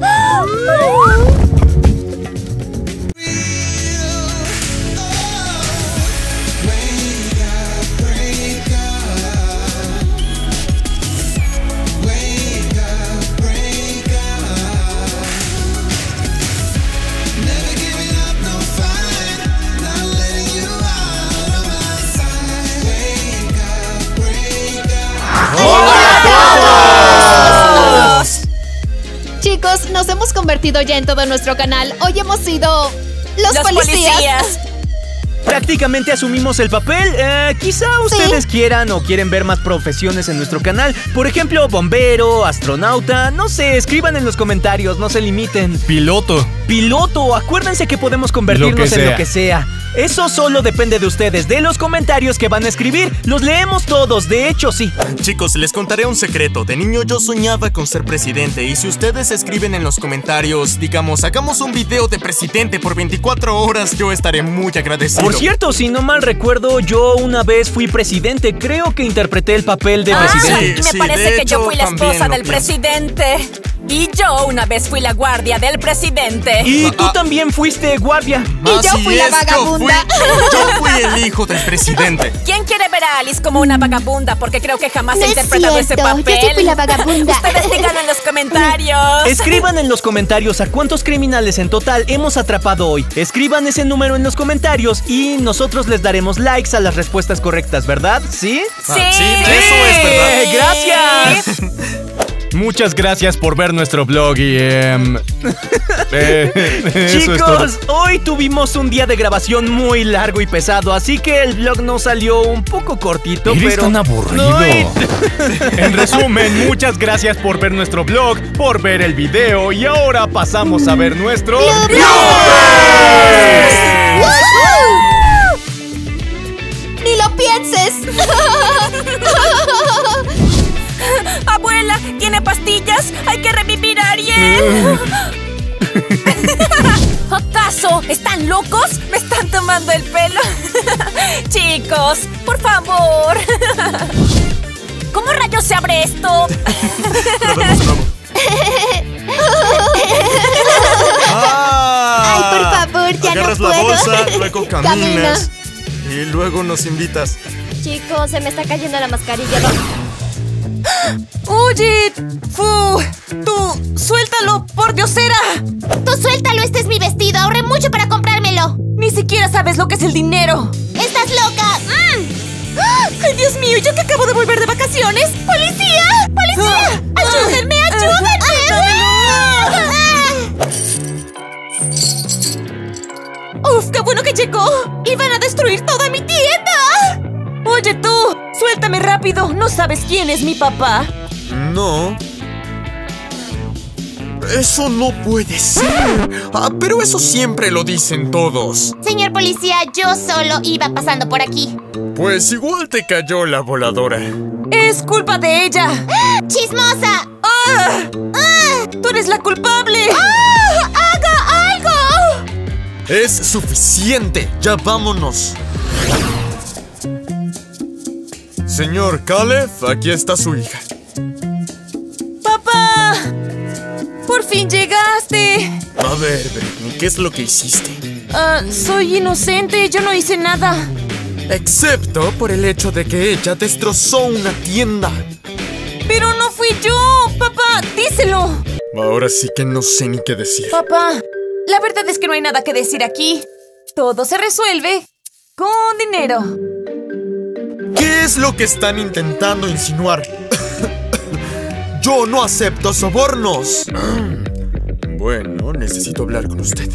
S1: Chicos, nos hemos convertido ya en todo nuestro canal. Hoy hemos sido los policías.
S5: Prácticamente asumimos el papel. Quizá ustedes quieran o quieren ver más profesiones en nuestro canal. Por ejemplo, bombero, astronauta. No sé, escriban en los comentarios, no se limiten.
S2: Piloto.
S5: Piloto, acuérdense que podemos convertirnos en lo que sea. Eso solo depende de ustedes, de los comentarios que van a escribir. Los leemos todos, de hecho sí.
S3: Chicos, les contaré un secreto. De niño yo soñaba con ser presidente. Y si ustedes escriben en los comentarios, digamos, hagamos un video de presidente por 24 horas, yo estaré muy agradecido.
S5: Por cierto, si no mal recuerdo, yo una vez fui presidente. Creo que interpreté el papel de presidente.
S4: Sí, me parece que yo fui la esposa del presidente. Y yo una vez fui la guardia del presidente.
S5: Y tú también fuiste guardia.
S1: Y yo fui la vagabunda.
S3: Yo fui el hijo del presidente.
S4: ¿Quién quiere ver a Alice como una vagabunda? Porque creo que jamás he interpretado ese papel.
S6: Yo sí fui la vagabunda.
S4: Ustedes díganlo en los comentarios.
S5: Escriban en los comentarios a cuántos criminales en total hemos atrapado hoy. Escriban ese número en los comentarios y nosotros les daremos likes a las respuestas correctas, ¿verdad? ¿Sí?
S4: Sí,
S3: eso es verdad.
S5: ¡Gracias!
S2: Muchas gracias por ver nuestro vlog y
S5: chicos, hoy tuvimos un día de grabación muy largo y pesado, así que el vlog nos salió un poco cortito.
S2: Eres
S5: pero
S2: tan aburrido. En resumen, muchas gracias por ver nuestro vlog, por ver el video y ahora pasamos a ver nuestro
S1: ¡Ni lo pienses!
S4: Abuela, ¿tiene pastillas? ¡Hay que revivir a Ariel! ¿Acaso están locos? ¿Me están tomando el pelo? Chicos, por favor. ¿Cómo rayos se abre esto?
S3: Probemos de nuevo.
S6: Ay, por favor, ya
S3: Agarras
S6: no
S3: la
S6: puedo.
S3: bolsa, luego caminas. Y luego nos invitas.
S8: Chicos, se me está cayendo la mascarilla.
S4: Oye, Fu, tú, suéltalo, por diosera.
S6: Tú suéltalo, este es mi vestido. Ahorré mucho para comprármelo.
S4: Ni siquiera sabes lo que es el dinero.
S6: ¡Estás loca!
S4: ¡Ay, Dios mío! ¿Yo que acabo de volver de vacaciones?
S6: ¡Policía! ¡Policía! ¡Ayúdenme! ¡Ayúdenme!
S4: ¡Uf, qué bueno que llegó! ¡Iban a destruir toda mi tienda! Oye, tú, suéltame rápido. ¿No sabes quién es mi papá?
S3: No. Eso no puede ser. Pero eso siempre lo dicen todos.
S6: Señor policía, yo solo iba pasando por aquí.
S3: Pues igual te cayó la voladora.
S4: Es culpa de ella.
S6: ¡Chismosa!
S4: ¡Tú eres la culpable!
S6: ¡Haga algo!
S3: Es suficiente. Ya vámonos. Señor Caleb, aquí está su hija.
S4: ¡Papá! ¡Por fin llegaste!
S3: A ver, Britney, ¿qué es lo que hiciste?
S4: Soy inocente, yo no hice nada.
S3: Excepto por el hecho de que ella destrozó una tienda.
S4: ¡Pero no fui yo! ¡Papá, díselo!
S3: Ahora sí que no sé ni qué decir.
S4: Papá, la verdad es que no hay nada que decir aquí. Todo se resuelve con dinero.
S3: ¿Qué es lo que están intentando insinuar? Yo no acepto sobornos. Bueno, necesito hablar con usted.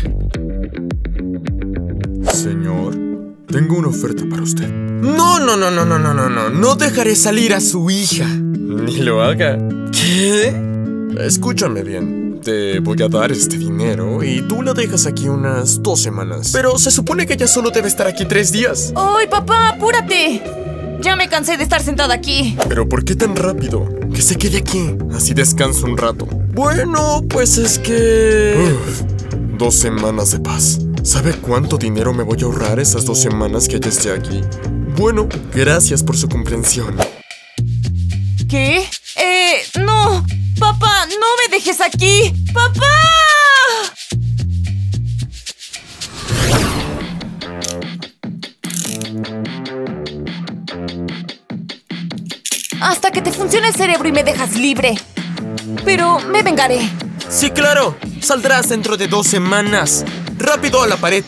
S3: Señor, tengo una oferta para usted. No. No dejaré salir a su hija. Ni lo haga. ¿Qué? Escúchame bien. Te voy a dar este dinero y tú la dejas aquí unas 2 semanas. Pero se supone que ella solo debe estar aquí 3 días.
S4: ¡Ay, papá, apúrate! Ya me cansé de estar sentada aquí.
S3: ¿Pero por qué tan rápido? Que se quede aquí, así descanso un rato. Bueno, pues es que... 2 semanas de paz. ¿Sabe cuánto dinero me voy a ahorrar esas 2 semanas que ella esté aquí? Bueno, gracias por su comprensión.
S4: ¿Qué? No. Papá, no me dejes aquí. ¡Papá! Hasta que te funcione el cerebro y me dejas libre. Pero me vengaré.
S3: Sí, claro. Saldrás dentro de 2 semanas. ¡Rápido a la pared!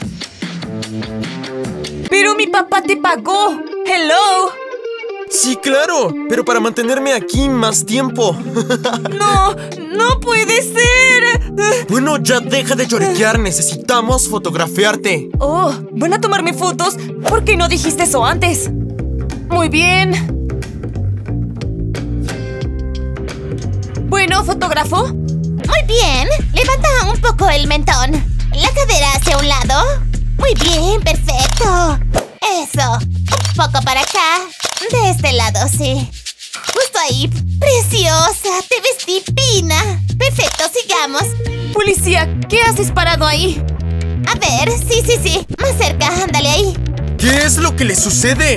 S4: Pero mi papá te pagó. ¡Hello!
S3: Sí, claro. Pero para mantenerme aquí más tiempo.
S4: ¡No! ¡No puede ser!
S3: Bueno, ya deja de lloriquear. Necesitamos fotografiarte.
S4: Oh, ¿van a tomarme fotos? ¿Por qué no dijiste eso antes? Muy bien. Bueno, ¿fotógrafo?
S6: Muy bien. Levanta un poco el mentón. La cadera hacia un lado. Muy bien, perfecto. Eso. Un poco para acá. De este lado, sí. Justo ahí. Preciosa. Te ves divina. Perfecto, sigamos.
S4: Policía, ¿qué haces parado ahí?
S6: A ver, sí. Más cerca, ándale ahí.
S3: ¿Qué es lo que le sucede?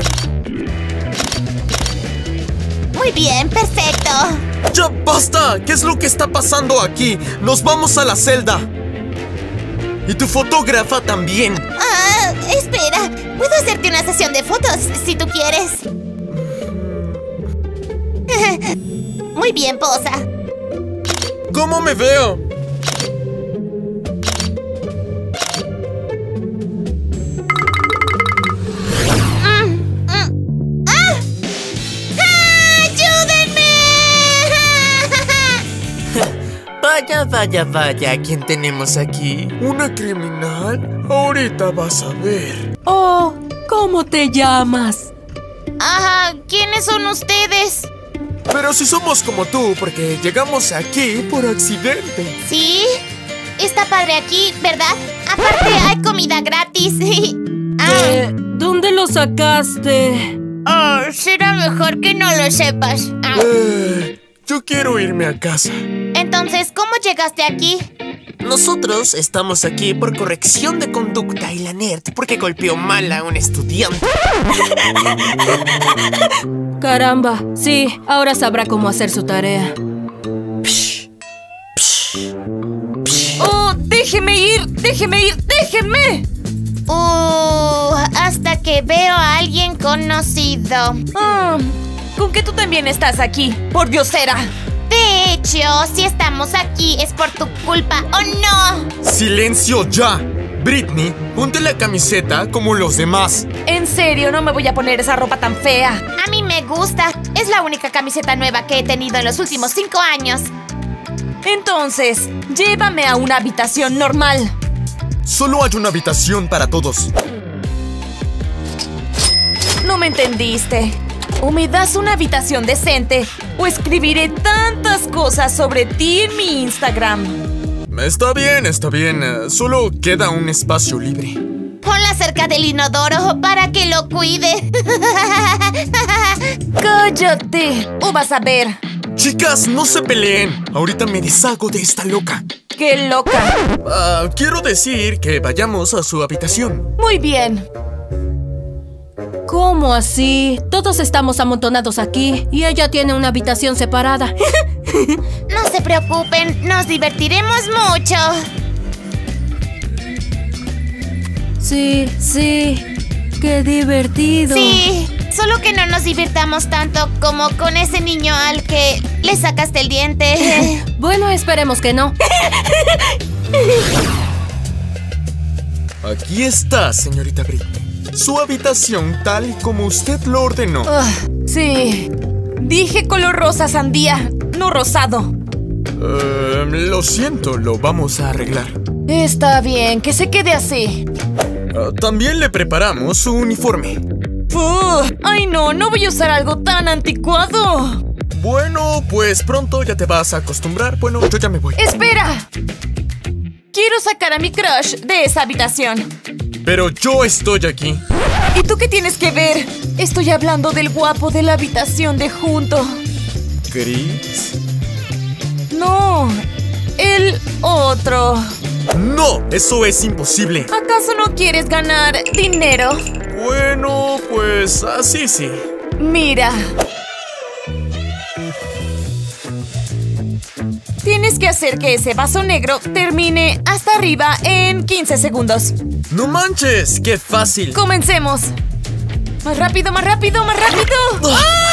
S6: Muy bien, perfecto.
S3: ¡Ya basta! ¿Qué es lo que está pasando aquí? ¡Nos vamos a la celda! Y tu fotógrafa también.
S6: Espera. Puedo hacerte una sesión de fotos si tú quieres. Muy bien, posa.
S3: ¿Cómo me veo? Vaya, ¿quién tenemos aquí? ¿Una criminal? Ahorita vas a ver.
S4: Oh, ¿cómo te llamas?
S6: ¿Quiénes son ustedes?
S3: Pero si somos como tú, porque llegamos aquí por accidente.
S6: ¿Sí? Está padre aquí, ¿verdad? Aparte hay comida gratis.
S4: ¿Dónde lo sacaste?
S6: Será mejor que no lo sepas.
S3: Yo quiero irme a casa.
S6: Entonces, ¿cómo llegaste aquí?
S3: Nosotros estamos aquí por corrección de conducta y la nerd porque golpeó mal a un estudiante.
S9: Caramba, sí, ahora sabrá cómo hacer su tarea.
S4: ¡Oh, déjeme ir! ¡Déjeme ir! ¡Déjeme!
S6: Hasta que veo a alguien conocido.
S4: ¿Con que tú también estás aquí? ¡Por diosera!
S6: De hecho, si estamos aquí es por tu culpa, ¿o no?
S3: ¡Silencio ya! Britney, ponte la camiseta como los demás.
S4: En serio, no me voy a poner esa ropa tan fea.
S6: A mí me gusta. Es la única camiseta nueva que he tenido en los últimos 5 años.
S4: Entonces, llévame a una habitación normal.
S3: Solo hay una habitación para todos.
S4: No me entendiste. O me das una habitación decente, o escribiré tantas cosas sobre ti en mi Instagram.
S3: Está bien, está bien. Solo queda un espacio libre.
S6: Ponla cerca del inodoro para que lo cuide.
S4: ¡Cállate! O vas a ver.
S3: Chicas, no se peleen. Ahorita me deshago de esta loca.
S4: ¡Qué loca!
S3: Quiero decir que vayamos a su habitación.
S4: Muy bien.
S9: ¿Cómo así? Todos estamos amontonados aquí y ella tiene una habitación separada.
S6: No se preocupen, nos divertiremos mucho.
S9: Sí, qué divertido.
S6: Sí, solo que no nos divirtamos tanto como con ese niño al que le sacaste el diente.
S9: Bueno, esperemos que no.
S3: Aquí está, señorita Britney. Su habitación tal y como usted lo ordenó.
S4: Sí. Dije color rosa sandía, no rosado.
S3: Lo siento, lo vamos a arreglar.
S4: Está bien, que se quede así.
S3: También le preparamos su uniforme.
S4: ¡Ay no! No voy a usar algo tan anticuado.
S3: Bueno, pues pronto ya te vas a acostumbrar. Bueno, yo ya me voy.
S4: ¡Espera! Quiero sacar a mi crush de esa habitación.
S3: Pero yo estoy aquí.
S4: ¿Y tú qué tienes que ver? Estoy hablando del guapo de la habitación de junto.
S3: ¿Chris?
S4: No, el otro.
S3: ¡No! Eso es imposible.
S4: ¿Acaso no quieres ganar dinero?
S3: Bueno, pues así sí.
S4: Mira. Tienes que hacer que ese vaso negro termine hasta arriba en 15 segundos.
S3: ¡No manches! ¡Qué fácil!
S4: ¡Comencemos! ¡Más rápido, más rápido, más rápido!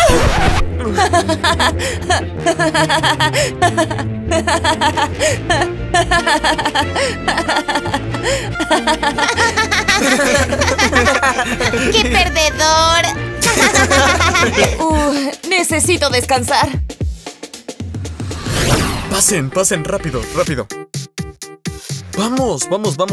S6: ¡Qué perdedor!
S4: Necesito descansar.
S3: Pasen, rápido, rápido. Vamos.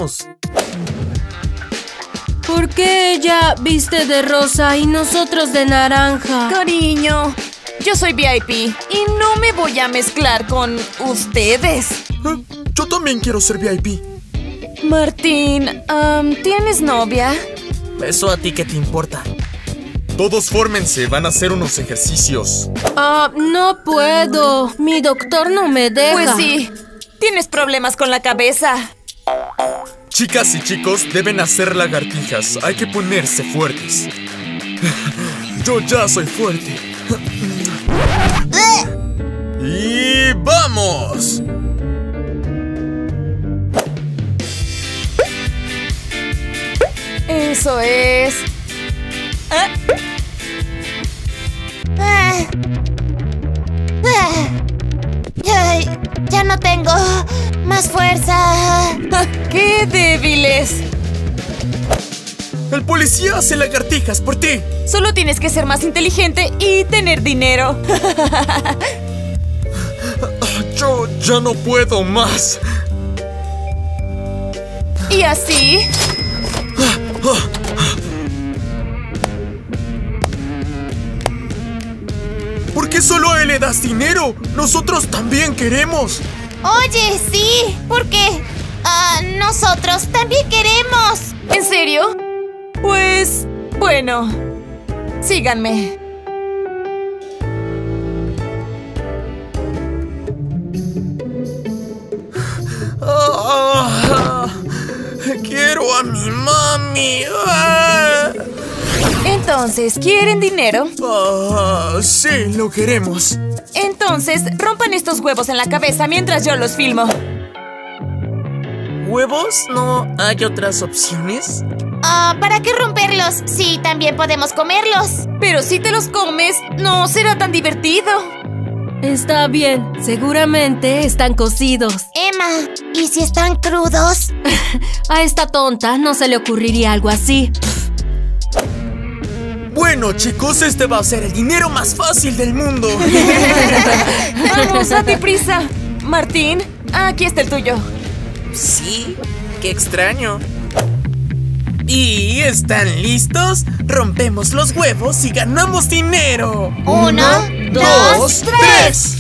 S9: ¿Por qué ella viste de rosa y nosotros de naranja?
S4: Cariño, yo soy VIP y no me voy a mezclar con ustedes.
S3: Yo también quiero ser VIP.
S4: Martín, ¿tienes novia?
S3: ¿Eso a ti qué te importa? Todos fórmense, van a hacer unos ejercicios.
S9: No puedo. Mi doctor no me deja.
S4: Pues sí, tienes problemas con la cabeza.
S3: Chicas y chicos, deben hacer lagartijas. Hay que ponerse fuertes. Yo ya soy fuerte. ¡Y vamos!
S4: Eso es.
S6: Ya no tengo más fuerza.
S4: ¡Qué débiles!
S3: El policía hace lagartijas por ti.
S4: Solo tienes que ser más inteligente y tener dinero.
S3: Yo ya no puedo más.
S4: ¿Y así?
S3: ¿Por qué solo a él le das dinero? Nosotros también queremos.
S6: Oye, sí, porque nosotros también queremos.
S4: ¿En serio? Pues, bueno, síganme.
S3: ¡Mami! ¡Ah!
S4: Entonces, ¿quieren dinero?
S3: Sí, lo queremos.
S4: Entonces, rompan estos huevos en la cabeza mientras yo los filmo.
S3: ¿Huevos? ¿No hay otras opciones?
S6: ¿Para qué romperlos? Sí, también podemos comerlos.
S4: Pero si te los comes, no será tan divertido.
S9: Está bien, seguramente están cocidos.
S6: Emma, ¿y si están crudos?
S9: A esta tonta no se le ocurriría algo así.
S3: Bueno, chicos, este va a ser el dinero más fácil del mundo.
S4: Vamos, date prisa. Martín, aquí está el tuyo.
S3: Sí, qué extraño. ¿Y están listos? Rompemos los huevos y ganamos dinero.
S6: 1, 2, 3.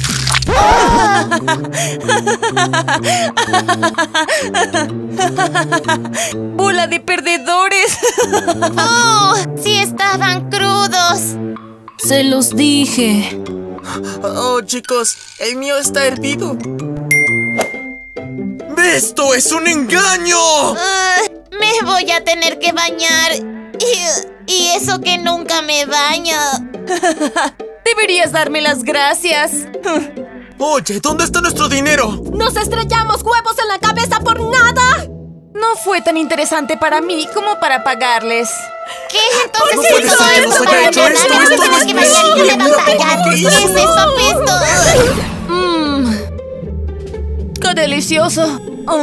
S4: ¡Bola de perdedores!
S6: ¡Oh! ¡Sí estaban crudos!
S9: Se los dije.
S3: Oh, chicos, el mío está hervido. ¡Esto es un engaño!
S6: Me voy a tener que bañar. Y eso que nunca me baño.
S4: Deberías darme las gracias.
S3: Oye, ¿dónde está nuestro dinero?
S9: ¡Nos estrellamos huevos en la cabeza por nada!
S4: No fue tan interesante para mí como para pagarles.
S6: ¿Qué? Entonces
S3: No puede ser que nos haya hecho esto.
S6: Me voy a tener que bañar y yo me voy a bañar. ¿Qué es esto, apesto?
S4: ¡Qué delicioso!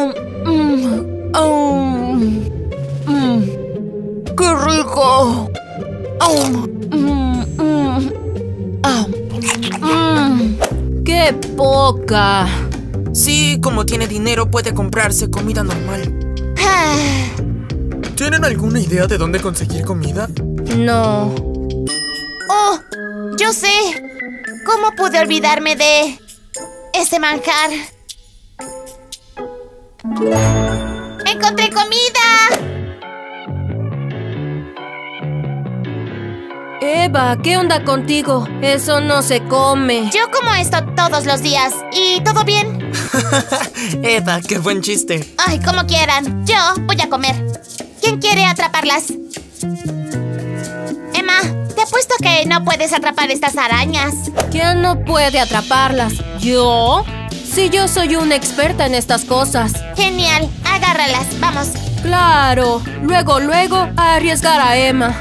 S4: ¡Qué rico!
S9: ¡Qué poca!
S3: Sí, como tiene dinero puede comprarse comida normal. ¿Tienen alguna idea de dónde conseguir comida?
S9: No.
S6: Oh, yo sé. ¿Cómo pude olvidarme de ese manjar? ¡Encontré comida!
S9: Eva, ¿qué onda contigo? Eso no se come.
S6: Yo como esto todos los días. ¿Y todo bien?
S3: Eva, qué buen chiste.
S6: Ay, como quieran. Yo voy a comer. ¿Quién quiere atraparlas? Emma, te apuesto que no puedes atrapar estas arañas.
S9: ¿Quién no puede atraparlas? ¿Yo? Si yo soy una experta en estas cosas.
S6: Genial, agárralas, vamos.
S9: Claro, luego a arriesgar a Emma.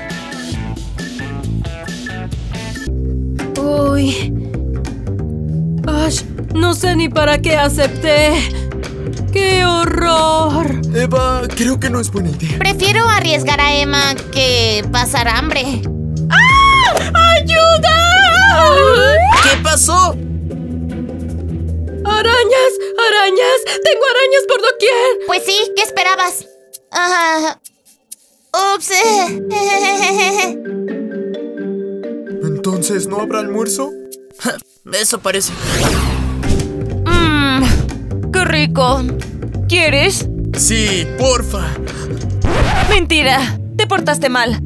S9: Uy. Ash, no sé ni para qué acepté. ¡Qué horror!
S3: Eva, creo que no es buena idea.
S6: Prefiero arriesgar a Emma que pasar hambre.
S9: ¡Ayuda!
S3: ¿Qué pasó?
S9: ¡Arañas! ¡Tengo arañas por doquier!
S6: Pues sí, ¿qué esperabas? Ups.
S3: ¿Entonces no habrá almuerzo? Eso parece.
S4: ¡Qué rico! ¿Quieres?
S3: Sí, porfa.
S4: Mentira, te portaste mal.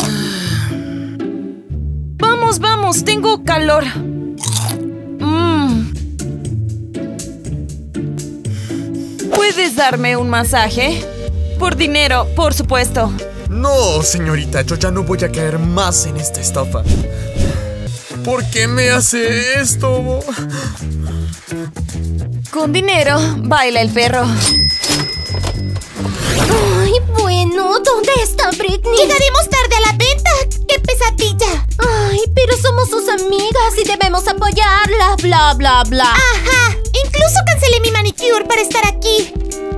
S4: Vamos, tengo calor. ¿Puedes darme un masaje? Por dinero, por supuesto.
S3: No, señorita, yo ya no voy a caer más en esta estafa. ¿Por qué me hace esto?
S4: Con dinero, baila el perro.
S8: Ay, bueno, ¿dónde está Britney?
S6: Llegaremos tarde a la venta. ¡Qué pesadilla!
S8: Ay, pero somos sus amigas y debemos apoyarla. Bla, bla, bla.
S6: Ajá, incluso cancelé mi manicure para estar aquí.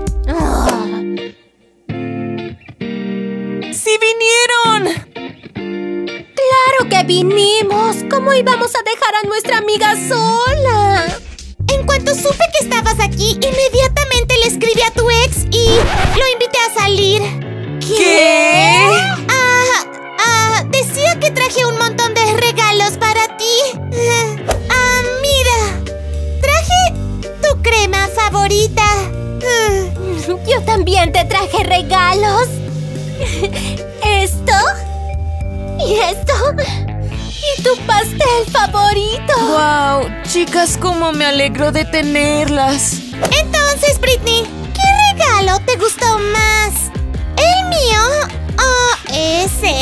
S4: ¡Sí vinieron!
S8: ¡Claro que vinimos! ¿Cómo íbamos a dejar a nuestra amiga sola?
S6: En cuanto supe que estabas aquí, inmediatamente le escribí a tu ex y lo invité a salir.
S4: ¿Qué?
S6: Decía que traje un montón de regalos para ti. Mira, traje tu crema favorita.
S8: Yo también te traje regalos. ¿Esto? ¿Y esto? ¿Y tu pastel favorito?
S4: ¡Wow! Chicas, cómo me alegro de tenerlas.
S6: Entonces, Britney, ¿qué regalo te gustó más? El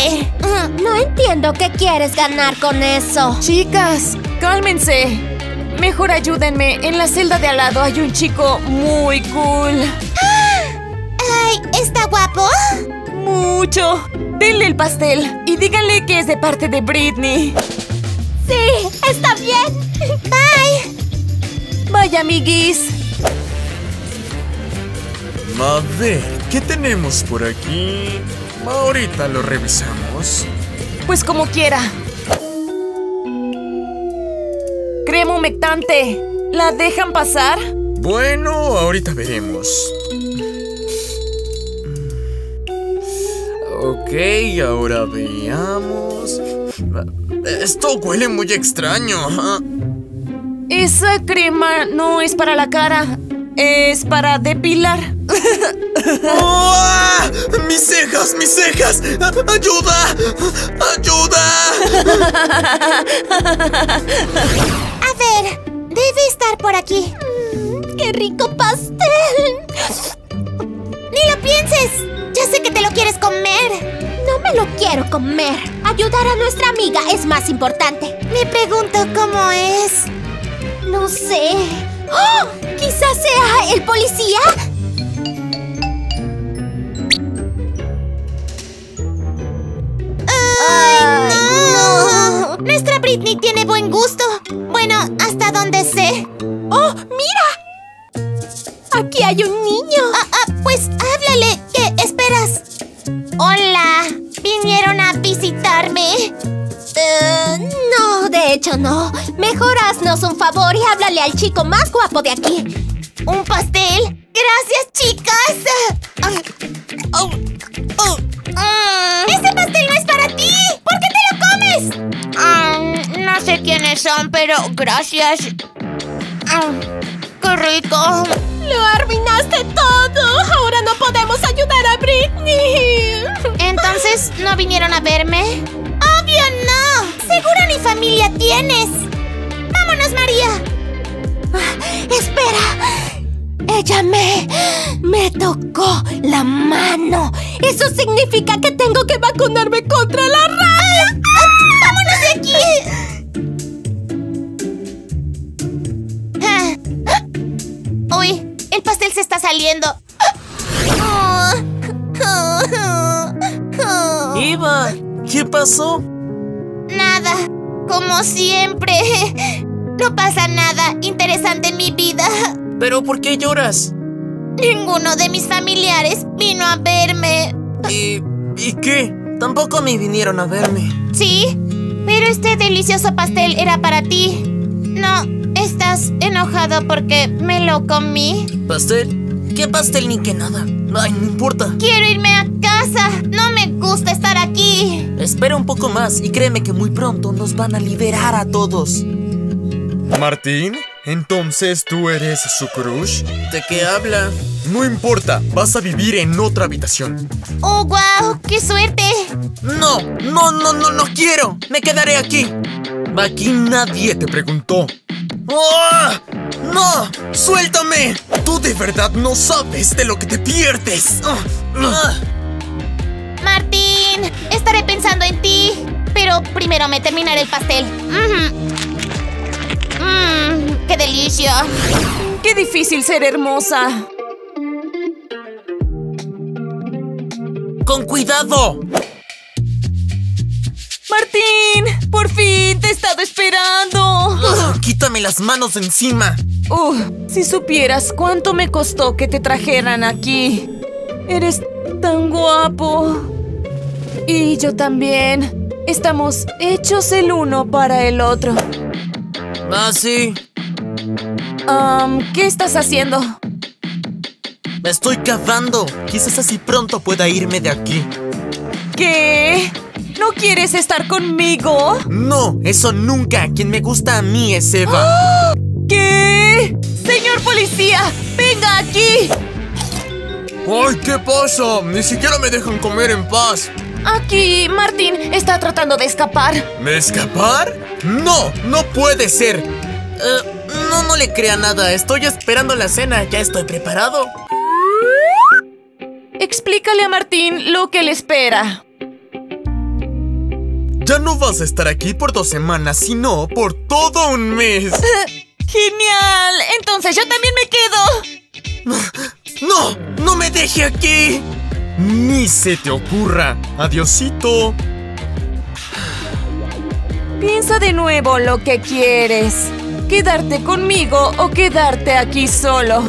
S6: sé.
S8: No entiendo qué quieres ganar con eso.
S4: Chicas, cálmense. Mejor ayúdenme. En la celda de al lado hay un chico muy cool.
S6: Ay, ¿está guapo?
S4: Mucho. Denle el pastel y díganle que es de parte de Britney.
S8: Sí, está bien.
S6: Bye.
S4: Vaya, amiguis.
S3: A ver, ¿qué tenemos por aquí? Ahorita lo revisamos.
S4: Pues como quiera. Crema humectante. ¿La dejan pasar?
S3: Bueno, ahorita veremos. Ok, ahora veamos. Esto huele muy extraño.
S4: Esa crema no es para la cara. Es para depilar.
S3: ¡Oh! ¡Mis cejas! ¡Mis cejas! ¡Ayuda! ¡Ayuda!
S6: A ver, debe estar por aquí.
S8: ¡Qué rico pastel!
S6: ¡Ni lo pienses! Ya sé que te lo quieres comer.
S8: No me lo quiero comer. Ayudar a nuestra amiga es más importante.
S6: Me pregunto cómo es.
S8: No sé. ¡Oh! ¿Quizás sea el policía?
S6: ¡Ay, no! Nuestra Britney tiene buen gusto. Bueno, hasta donde sé.
S8: ¡Oh, mira! Aquí hay un niño.
S6: Pues háblale. ¿Qué esperas? Hola. ¿Vinieron a visitarme?
S8: No, de hecho no. Mejor haznos un favor y háblale al chico más guapo de aquí.
S6: ¿Un pastel? Gracias, chicas. ¡Ese pastel no es para ti! ¿Por qué te lo comes? No sé quiénes son, pero gracias. ¡Qué rico!
S8: ¡Lo arruinaste todo! ¡Ahora no podemos ayudar a Britney!
S6: ¿Entonces no vinieron a verme? ¡Obvio no! ¡Seguro ni familia tienes! ¡Vámonos, María!
S8: ¡Espera! Ella me tocó la mano. Eso significa que tengo que vacunarme contra la rabia.
S6: ¡Vámonos de aquí! Uy, el pastel se está saliendo.
S10: Eva, ¿qué pasó?
S6: Nada, como siempre. No pasa nada interesante en mi vida.
S10: ¿Pero por qué lloras?
S6: Ninguno de mis familiares vino a verme.
S10: ¿Y qué? Tampoco me vinieron a verme.
S6: Sí, pero este delicioso pastel era para ti. No, estás enojado porque me lo comí.
S10: ¿Pastel? ¿Qué pastel ni qué nada? Ay, no importa.
S6: Quiero irme a casa. No me gusta estar aquí.
S10: Espera un poco más y créeme que muy pronto nos van a liberar a todos.
S3: ¿Martín? ¿Entonces tú eres su crush?
S10: ¿De qué habla?
S3: No importa, vas a vivir en otra habitación.
S6: ¡Oh, wow! ¡Qué suerte!
S10: No quiero. Me quedaré aquí.
S3: Aquí nadie te preguntó.
S10: ¡Oh! ¡No! ¡Suéltame!
S3: Tú de verdad no sabes de lo que te pierdes.
S6: Martín, estaré pensando en ti. Pero primero me terminaré el pastel. ¡Qué delicia!
S4: ¡Qué difícil ser hermosa!
S10: ¡Con cuidado!
S4: ¡Martín! ¡Por fin! ¡Te he estado esperando!
S10: ¡Quítame las manos de encima!
S4: Si supieras cuánto me costó que te trajeran aquí. Eres tan guapo. Y yo también. Estamos hechos el uno para el otro.
S10: Ah, sí.
S4: ¿Qué estás haciendo?
S10: Me estoy cavando. Quizás así pronto pueda irme de aquí.
S4: ¿Qué? ¿No quieres estar conmigo?
S10: No, eso nunca. Quien me gusta a mí es Eva.
S4: ¿Qué? ¡Señor policía! ¡Venga aquí!
S3: ¡Ay, qué pasa! Ni siquiera me dejan comer en paz.
S4: Aquí, Martín está tratando de escapar.
S3: ¿Me escapar? ¡No! ¡No puede ser!
S10: No le crea nada. Estoy esperando la cena. Ya estoy preparado.
S4: Explícale a Martín lo que le espera.
S3: Ya no vas a estar aquí por 2 semanas, sino por todo un mes.
S4: ¡Genial! Entonces yo también me quedo.
S3: ¡No! ¡No me deje aquí! Ni se te ocurra. Adiosito.
S4: Piensa de nuevo lo que quieres. ¿Quedarte conmigo o quedarte aquí solo?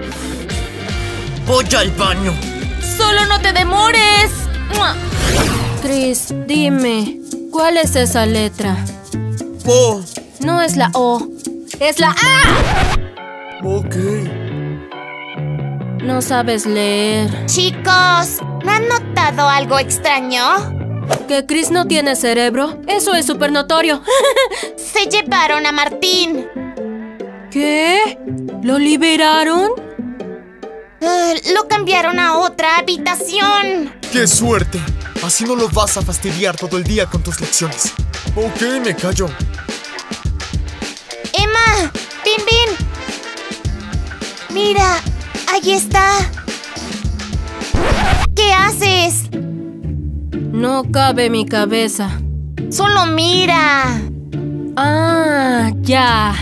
S10: Voy al baño.
S4: ¡Solo no te demores! ¡Mua!
S9: Chris, dime, ¿cuál es esa letra?
S3: Oh.
S9: No es la O, es la A.
S3: Ok.
S9: No sabes leer.
S6: Chicos, ¿no han notado algo extraño?
S9: ¿Que Chris no tiene cerebro? Eso es súper notorio.
S6: Se llevaron a Martín.
S9: ¿Qué? ¿Lo liberaron?
S6: Lo cambiaron a otra habitación.
S3: ¡Qué suerte! Así no lo vas a fastidiar todo el día con tus lecciones. Ok, me callo.
S6: Emma, ven. Mira, ahí está. ¿Qué haces?
S9: No cabe mi cabeza.
S6: Solo mira.
S9: Ah, ya.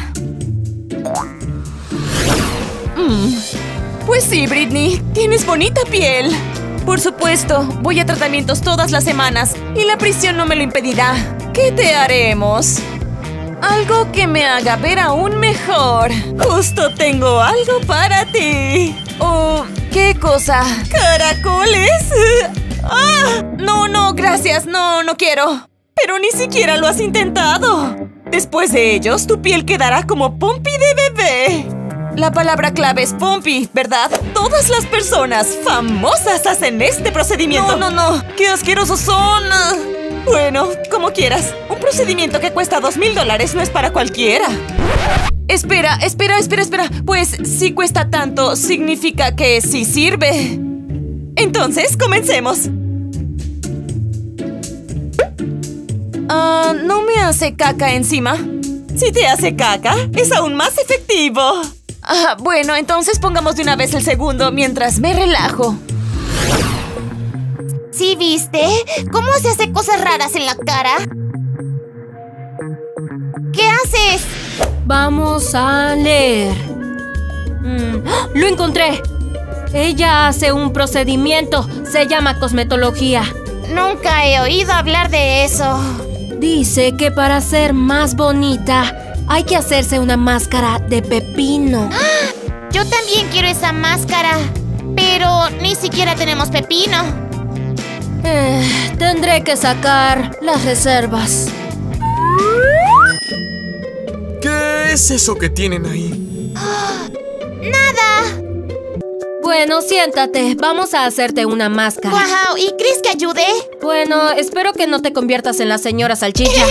S4: Pues sí, Britney, tienes bonita piel. Por supuesto, voy a tratamientos todas las semanas y la prisión no me lo impedirá. ¿Qué te haremos? Algo que me haga ver aún mejor. Justo tengo algo para ti. Oh, ¿qué cosa? ¿Caracoles? ¡Ah! No, gracias. No quiero. Pero ni siquiera lo has intentado. Después de ellos, tu piel quedará como Pompi de bebé. La palabra clave es Pompi, ¿verdad? Todas las personas famosas hacen este procedimiento. No. ¡Qué asquerosos son! Bueno, como quieras. Un procedimiento que cuesta $2,000 no es para cualquiera. Espera. Pues si cuesta tanto, significa que sí sirve. Entonces, comencemos. ¿No me hace caca encima? Si te hace caca, es aún más efectivo. Bueno, entonces pongamos de una vez el segundo mientras me relajo.
S6: ¿Sí viste? ¿Cómo se hace cosas raras en la cara? ¿Qué haces?
S9: Vamos a leer. ¡Lo encontré! Ella hace un procedimiento. Se llama cosmetología.
S6: Nunca he oído hablar de eso.
S9: Dice que para ser más bonita hay que hacerse una máscara de pepino.
S6: Yo también quiero esa máscara, pero ni siquiera tenemos pepino.
S9: Tendré que sacar las reservas.
S3: ¿Qué es eso que tienen ahí?
S6: ¡Nada!
S9: Bueno, siéntate. Vamos a hacerte una máscara.
S6: ¡Wow! ¿Y crees que ayude?
S9: Bueno, espero que no te conviertas en la señora salchicha.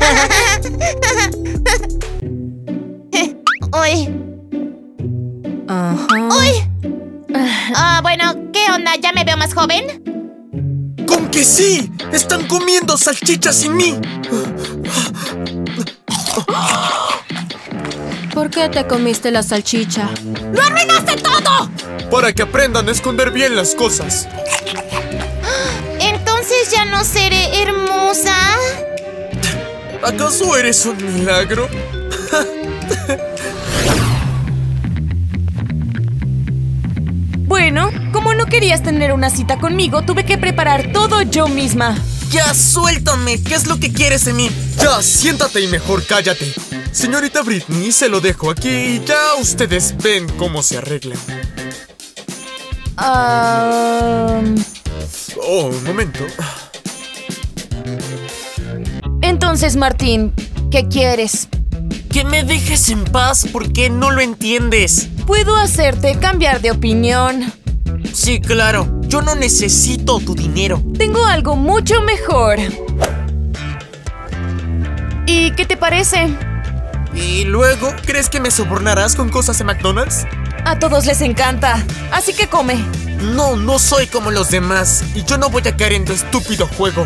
S6: ¡Uy!
S9: Ajá.
S6: ¡Uy! Bueno, ¿qué onda? ¿Ya me veo más joven?
S3: ¡Con que sí! ¡Están comiendo salchichas sin mí!
S9: ¿Por qué te comiste la salchicha?
S6: ¡Lo arruinaste todo!
S3: Para que aprendan a esconder bien las cosas.
S6: ¿Entonces ya no seré hermosa?
S3: ¿Acaso eres un milagro?
S4: Bueno, como no querías tener una cita conmigo, tuve que preparar todo yo misma.
S10: ¡Ya, suéltame! ¿Qué es lo que quieres de mí?
S3: Ya, siéntate y mejor cállate. Señorita Britney, se lo dejo aquí y ya ustedes ven cómo se arreglan. Oh, un momento.
S4: Entonces, Martín, ¿qué quieres?
S10: Que me dejes en paz, ¿por qué no lo entiendes?
S4: Puedo hacerte cambiar de opinión.
S10: Sí, claro. Yo no necesito tu dinero.
S4: Tengo algo mucho mejor. ¿Y qué te parece?
S3: ¿Y luego crees que me sobornarás con cosas de McDonald's?
S4: A todos les encanta, así que come.
S3: No soy como los demás y yo no voy a caer en tu estúpido juego.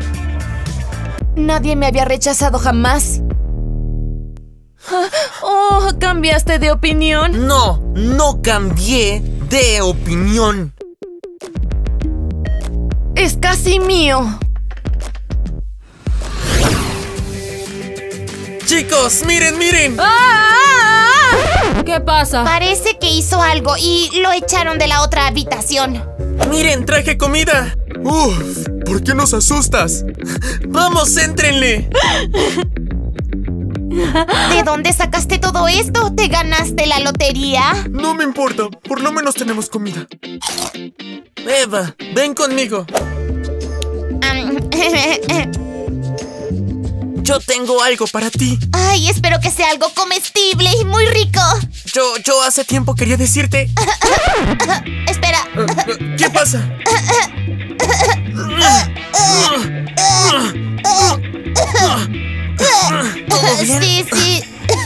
S4: Nadie me había rechazado jamás. Oh, ¿cambiaste de opinión?
S10: No cambié de opinión.
S4: Es casi mío.
S3: Chicos, miren, miren.
S9: ¿Qué pasa?
S6: Parece que hizo algo y lo echaron de la otra habitación.
S3: Miren, traje comida. Uf, ¿por qué nos asustas? Vamos, éntrenle.
S6: ¿De dónde sacaste todo esto? ¿Te ganaste la lotería?
S3: No me importa, por lo menos tenemos comida. Eva, ven conmigo. Yo tengo algo para ti.
S6: Ay, espero que sea algo comestible y muy rico.
S3: Yo hace tiempo quería decirte...
S6: Espera.
S3: ¿Qué pasa? ¿Todo bien?
S6: Sí.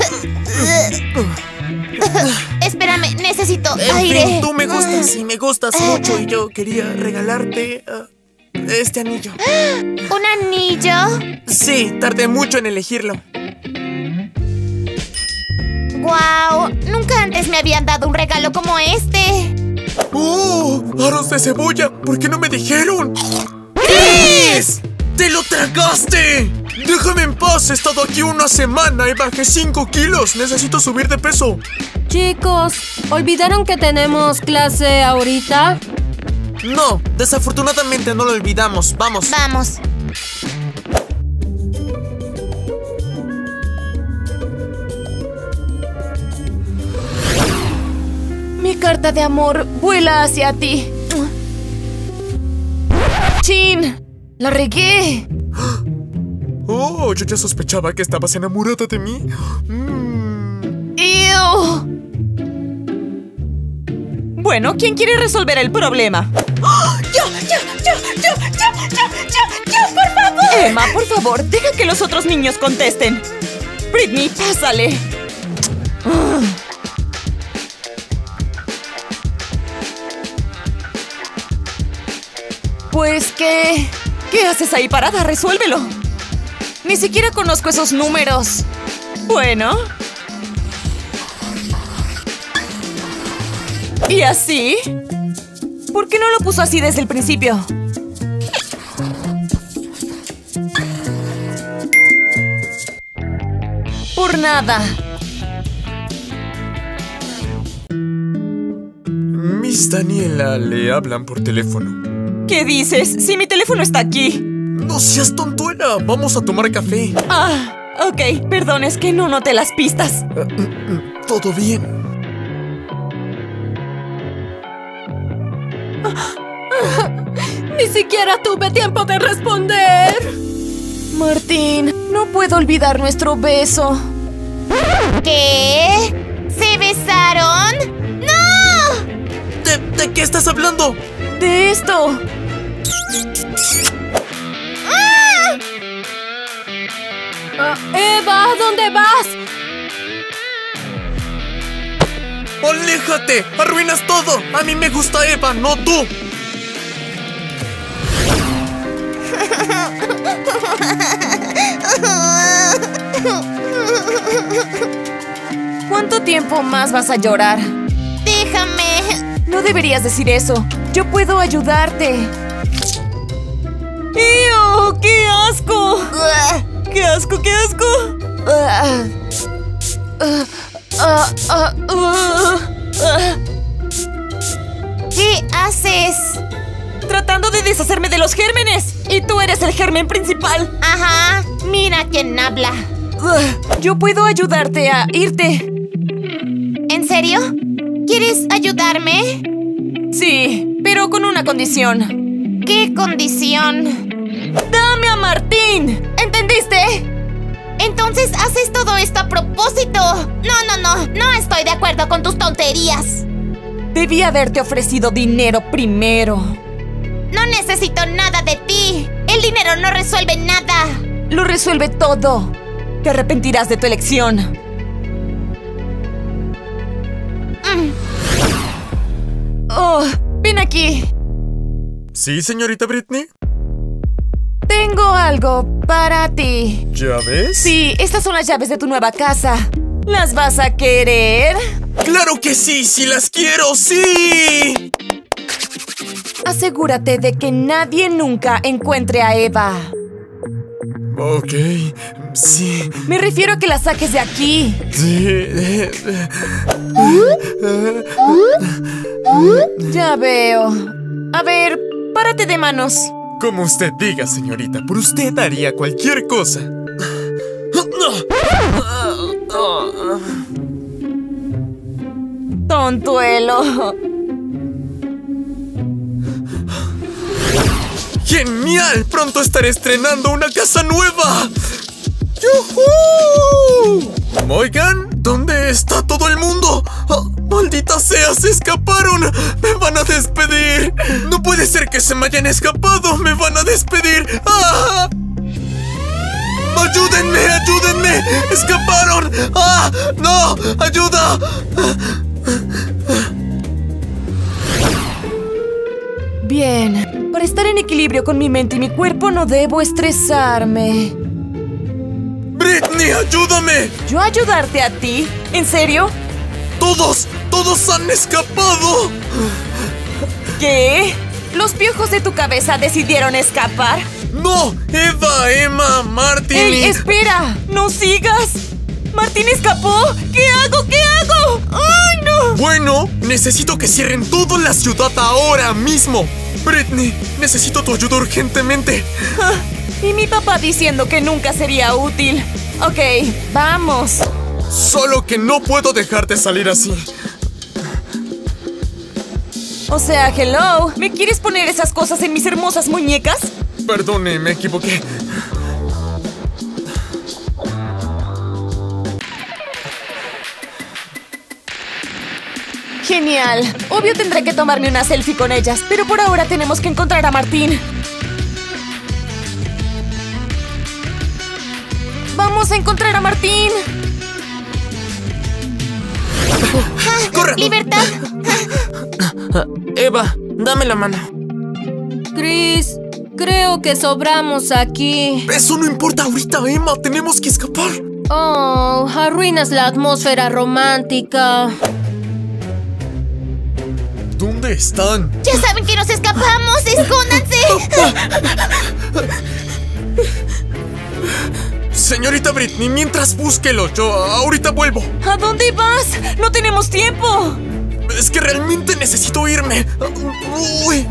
S6: Espérame, necesito
S3: En
S6: aire.
S3: fin, tú me gustas y me gustas mucho y yo quería regalarte este anillo.
S6: ¿Un anillo?
S3: Sí, tardé mucho en elegirlo.
S6: ¡Guau! Nunca antes me habían dado un regalo como este.
S3: ¡Aros de cebolla! ¿Por qué no me dijeron? ¡Chris! ¡Te lo tragaste! ¡Déjame en paz! He estado aquí una semana y bajé 5 kilos. Necesito subir de peso.
S9: Chicos, ¿olvidaron que tenemos clase ahorita?
S10: No, desafortunadamente no lo olvidamos. Vamos.
S6: Vamos.
S1: Mi carta de amor vuela hacia ti. ¡Chin! ¡La regué!
S3: Oh, yo ya sospechaba que estabas enamorada de mí.
S1: ¡Ew!
S4: Bueno, ¿quién quiere resolver el problema?
S6: ¡Yo, por favor!
S4: Emma, por favor, deja que los otros niños contesten. Britney, pásale.
S1: Pues, ¿qué haces ahí parada? Resuélvelo. Ni siquiera conozco esos números.
S4: Bueno. ¿Y así?
S1: ¿Por qué no lo puso así desde el principio? Por nada.
S3: Miss Daniela le hablan por teléfono.
S4: ¿Qué dices? Si mi teléfono está aquí.
S3: No seas tontuela. Vamos a tomar café.
S4: Ok. Perdón, es que no noté las pistas.
S3: Todo bien.
S9: Ni siquiera tuve tiempo de responder.
S1: Martín, no puedo olvidar nuestro beso.
S6: ¿Qué? ¿Se besaron? ¡No!
S3: ¿De qué estás hablando?
S1: De esto.
S9: Eva, ¿dónde vas?
S3: ¡Aléjate! ¡Arruinas todo! A mí me gusta Eva, no tú.
S1: ¿Cuánto tiempo más vas a llorar?
S6: Déjame.
S1: No deberías decir eso. Yo puedo ayudarte.
S4: ¡Ew! ¡Qué asco! ¡Qué asco, qué asco!
S6: ¿Qué haces?
S4: Tratando de deshacerme de los gérmenes. Y tú eres el germen principal.
S6: Ajá. Mira quién habla.
S1: Yo puedo ayudarte a irte.
S6: ¿En serio? ¿Quieres ayudarme?
S1: Sí, pero con una condición.
S6: ¿Qué condición?
S1: ¡Dame a Martín! ¿Entendiste?
S6: Entonces haces todo esto a propósito. No estoy de acuerdo con tus tonterías.
S1: Debí haberte ofrecido dinero primero.
S6: No necesito nada de ti. El dinero no resuelve nada.
S1: Lo resuelve todo. Te arrepentirás de tu elección. Oh, ven aquí.
S3: ¿Sí, señorita Britney?
S1: Tengo algo para ti.
S3: ¿Llaves?
S1: Sí, estas son las llaves de tu nueva casa. ¿Las vas a querer?
S3: ¡Claro que sí! ¡Sí las quiero! ¡Sí!
S1: Asegúrate de que nadie nunca encuentre a Eva.
S3: Ok. Sí.
S4: Me refiero a que la saques de aquí.
S3: Sí.
S4: Ya veo. A ver, párate de manos.
S3: Como usted diga, señorita. Por usted haría cualquier cosa.
S4: Tontuelo.
S3: ¡Genial! Pronto estaré estrenando una casa nueva. ¡Yujú! Oigan, ¿dónde está todo el mundo? Oh, ¡maldita sea! ¡Se escaparon! ¡Me van a despedir! ¡No puede ser que se me hayan escapado! ¡Me van a despedir! ¡Ah! ¡Ayúdenme! ¡Ayúdenme! ¡Escaparon! ¡Ah! ¡No! ¡Ayuda!
S4: Bien. Para estar en equilibrio con mi mente y mi cuerpo no debo estresarme.
S3: ¡Britney, ayúdame!
S4: ¿Yo ayudarte a ti? ¿En serio?
S3: ¡Todos! ¡Todos han escapado!
S4: ¿Qué? ¿Los piojos de tu cabeza decidieron escapar?
S3: ¡No! ¡Eva, Emma, Martin!
S4: ¡Ey, espera! ¡No sigas! ¿Martín escapó? ¿Qué hago? ¿Qué hago? ¡Ay, no!
S3: Bueno, necesito que cierren toda la ciudad ahora mismo. Britney, necesito tu ayuda urgentemente.
S4: Y mi papá diciendo que nunca sería útil. Ok, vamos.
S3: Solo que no puedo dejarte salir así.
S4: O sea, hello. ¿Me quieres poner esas cosas en mis hermosas muñecas?
S3: Perdone, me equivoqué.
S4: Genial. Obvio tendré que tomarme una selfie con ellas, pero por ahora tenemos que encontrar a Martín. ¡Vamos a encontrar a Martín!
S3: ¡Corre!
S6: ¡Libertad!
S10: Eva, dame la mano.
S9: Chris, creo que sobramos aquí.
S3: Eso no importa ahorita, Emma. Tenemos que escapar.
S9: Oh, arruinas la atmósfera romántica.
S3: ¿Dónde están?
S6: ¡Ya saben que nos escapamos! ¡Escóndanse!
S3: Señorita Britney, mientras búsquelo, yo ahorita vuelvo.
S4: ¿A dónde vas? ¡No tenemos tiempo!
S3: Es que realmente necesito irme. Uy.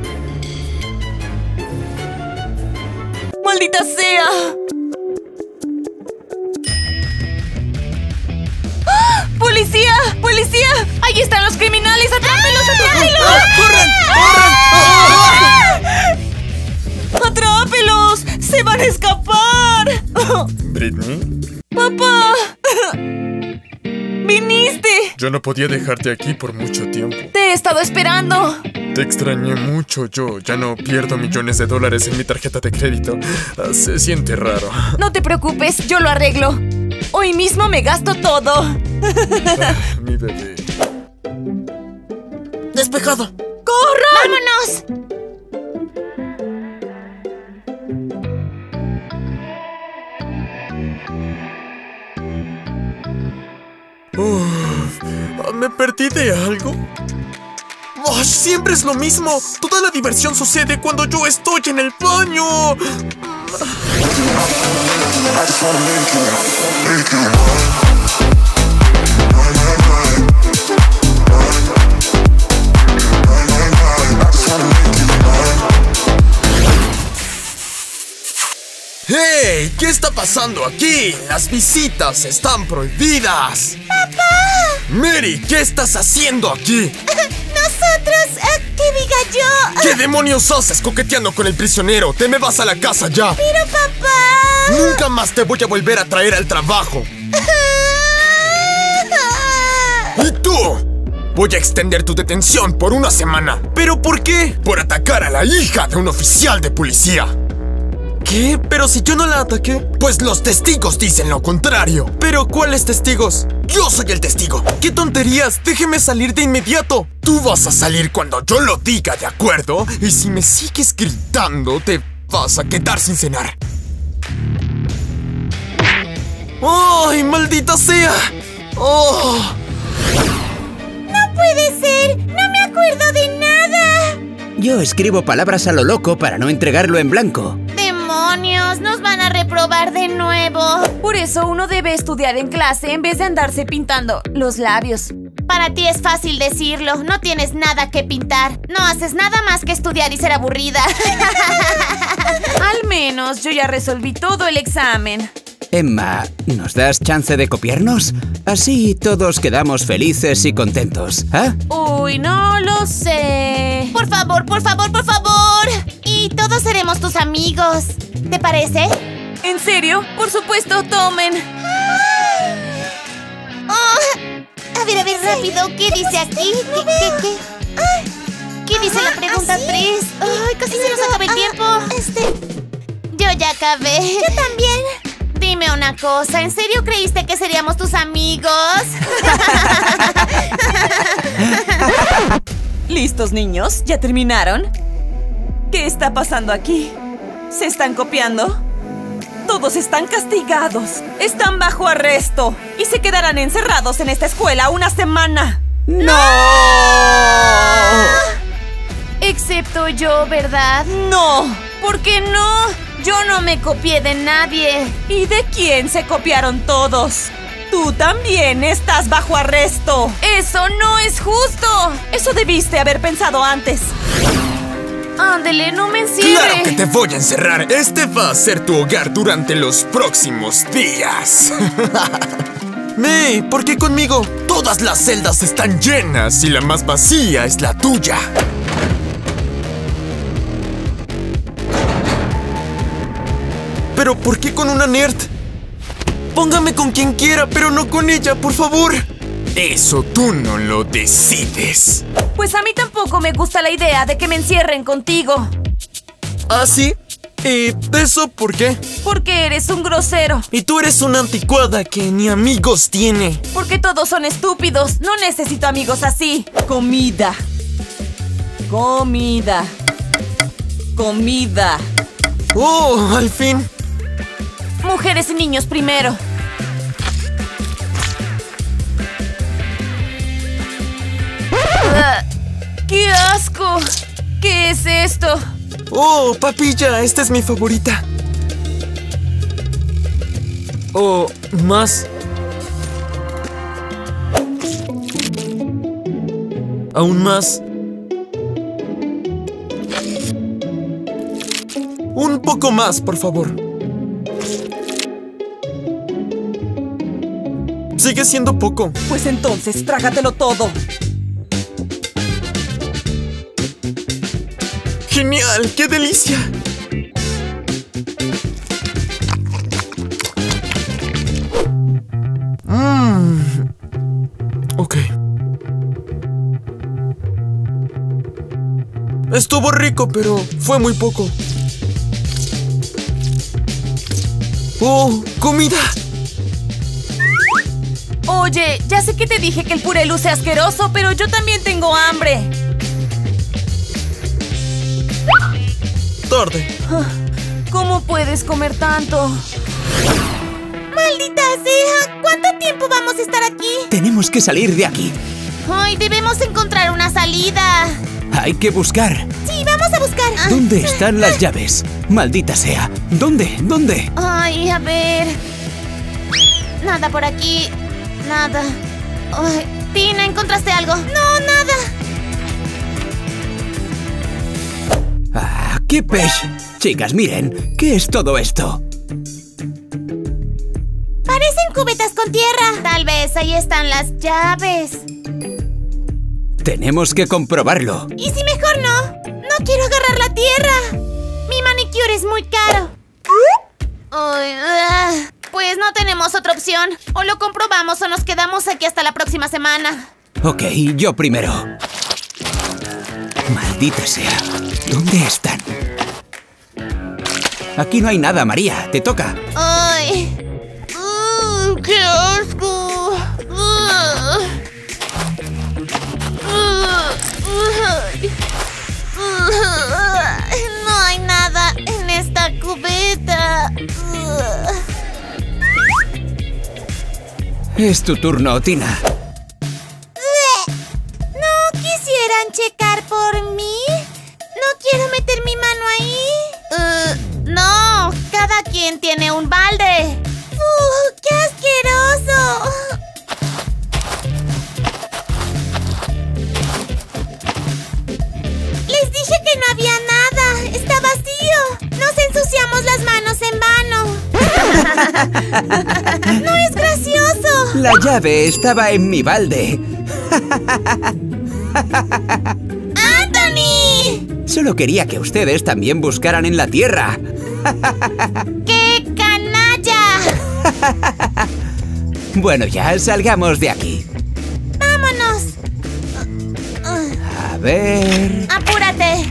S4: ¡Maldita sea! ¡Ah! ¡Policía! ¡Policía! ¡Ahí están los criminales! ¡Atrápenlos! ¡Atrápenlos!
S3: ¡Corran!
S4: ¡Atrápenlos! ¡Se van a escapar!
S3: ¿Britney?
S4: ¡Papá! ¡Viniste!
S3: Yo no podía dejarte aquí por mucho tiempo.
S4: ¡Te he estado esperando!
S3: Te extrañé mucho. Yo ya no pierdo millones de dólares en mi tarjeta de crédito. Se siente raro.
S4: No te preocupes, yo lo arreglo. Hoy mismo me gasto todo.
S3: Mi bebé.
S10: ¡Despejado!
S4: ¡Corran!
S6: ¡Vámonos!
S3: ¿Me perdí de algo? Oh, siempre es lo mismo. Toda la diversión sucede cuando yo estoy en el baño. ¡Hey! ¿Qué está pasando aquí? Las visitas están prohibidas.
S6: ¡Papá!
S3: Mary, ¿qué estás haciendo aquí?
S6: Nosotros, que diga yo.
S3: ¿Qué demonios haces coqueteando con el prisionero? ¡Te me vas a la casa ya!
S6: Pero papá.
S3: Nunca más te voy a volver a traer al trabajo. ¿Y tú? Voy a extender tu detención por una semana. ¿Pero por qué? Por atacar a la hija de un oficial de policía.
S10: ¿Qué? ¿Pero si yo no la ataqué?
S3: Pues los testigos dicen lo contrario.
S10: ¿Pero cuáles testigos?
S3: Yo soy el testigo.
S10: ¡Qué tonterías! ¡Déjeme salir de inmediato!
S3: Tú vas a salir cuando yo lo diga, ¿de acuerdo? Y si me sigues gritando, te vas a quedar sin cenar.
S10: ¡Ay, maldita sea! ¡Oh!
S6: No puede ser. No me acuerdo de nada.
S11: Yo escribo palabras a lo loco para no entregarlo en blanco.
S6: ¡Demonios! ¡Demonios! ¡Nos van a reprobar de nuevo!
S4: Por eso uno debe estudiar en clase en vez de andarse pintando los labios.
S6: Para ti es fácil decirlo. No tienes nada que pintar. No haces nada más que estudiar y ser aburrida.
S4: Al menos yo ya resolví todo el examen.
S11: Emma, ¿nos das chance de copiarnos? Así todos quedamos felices y contentos, ¿ah?
S4: Uy, no lo sé.
S6: Por favor, por favor, por favor. Y todos seremos tus amigos. ¿Te parece?
S4: ¿En serio? Por supuesto, tomen.
S6: A ver, rápido. ¿Qué dice aquí? ¿Qué dice la pregunta 3? Ay, casi se nos acaba el tiempo. Yo ya acabé. Yo también. Dime una cosa, ¿en serio creíste que seríamos tus amigos?
S4: ¿Listos, niños? ¿Ya terminaron? ¿Qué está pasando aquí? ¿Se están copiando? Todos están castigados. Están bajo arresto. Y se quedarán encerrados en esta escuela una semana.
S11: ¡No!
S6: Excepto yo, ¿verdad?
S4: ¡No! ¿Por qué no? Yo no me copié de nadie. ¿Y de quién se copiaron todos? Tú también estás bajo arresto. ¡Eso no es justo! Eso debiste haber pensado antes. Ándele, no me encierre.
S3: ¡Claro que te voy a encerrar! Este va a ser tu hogar durante los próximos días. May, ¿por qué conmigo? Todas las celdas están llenas y la más vacía es la tuya. ¿Pero por qué con una nerd? Póngame con quien quiera, pero no con ella, por favor. Eso tú no lo decides.
S4: Pues a mí tampoco me gusta la idea de que me encierren contigo.
S3: ¿Ah, sí? ¿Y eso por qué?
S4: Porque eres un grosero.
S3: Y tú eres una anticuada que ni amigos tiene.
S4: Porque todos son estúpidos. No necesito amigos así. Comida. Comida. Comida.
S3: ¡Oh, al fin!
S4: Mujeres y niños primero. ¡Qué asco! ¿Qué es esto?
S3: ¡Oh, papilla! Esta es mi favorita. Oh, más. Aún más. Un poco más, por favor. Sigue siendo poco.
S4: Pues entonces, trágatelo todo.
S3: ¡Genial! ¡Qué delicia! Ok. Estuvo rico, pero fue muy poco. ¡Oh! ¡Comida!
S4: Oye, ya sé que te dije que el puré luce asqueroso, pero yo también tengo hambre.
S3: Tarde.
S4: ¿Cómo puedes comer tanto?
S6: ¡Maldita sea! ¿Cuánto tiempo vamos a estar aquí?
S11: Tenemos que salir de aquí.
S6: Ay, debemos encontrar una salida.
S11: Hay que buscar.
S6: Sí, vamos a buscar.
S11: ¿Dónde están las llaves? Maldita sea. ¿Dónde? ¿Dónde?
S6: Ay, a ver. Nada por aquí. Nada. Ay, Tina, ¿encontraste algo? No, nada.
S11: ¡Ah, qué pech! Chicas, miren. ¿Qué es todo esto?
S6: Parecen cubetas con tierra. Tal vez ahí están las llaves.
S11: Tenemos que comprobarlo.
S6: ¿Y si mejor no? No quiero agarrar la tierra. Mi manicure es muy caro. Ay, pues no tenemos otra opción. O lo comprobamos o nos quedamos aquí hasta la próxima semana.
S11: Ok, yo primero. Maldita sea. ¿Dónde están? Aquí no hay nada, María. Te toca.
S6: ¡Ay! ¡Qué asco! No hay nada en esta cubeta.
S11: Es tu turno, Tina.
S6: ¿No quisieran checar por mí? No quiero meter mi mano ahí. No. también tiene un balde. ¡Qué asqueroso! Les dije que no había nada. Está vacío. Nos ensuciamos las manos en vano. ¡No es gracioso!
S11: La llave estaba en mi balde.
S6: ¡Anthony!
S11: Solo quería que ustedes también buscaran en la tierra.
S6: ¡Qué canalla!
S11: Bueno, ya salgamos de aquí.
S6: ¡Vámonos!
S11: A ver...
S6: ¡Apúrate!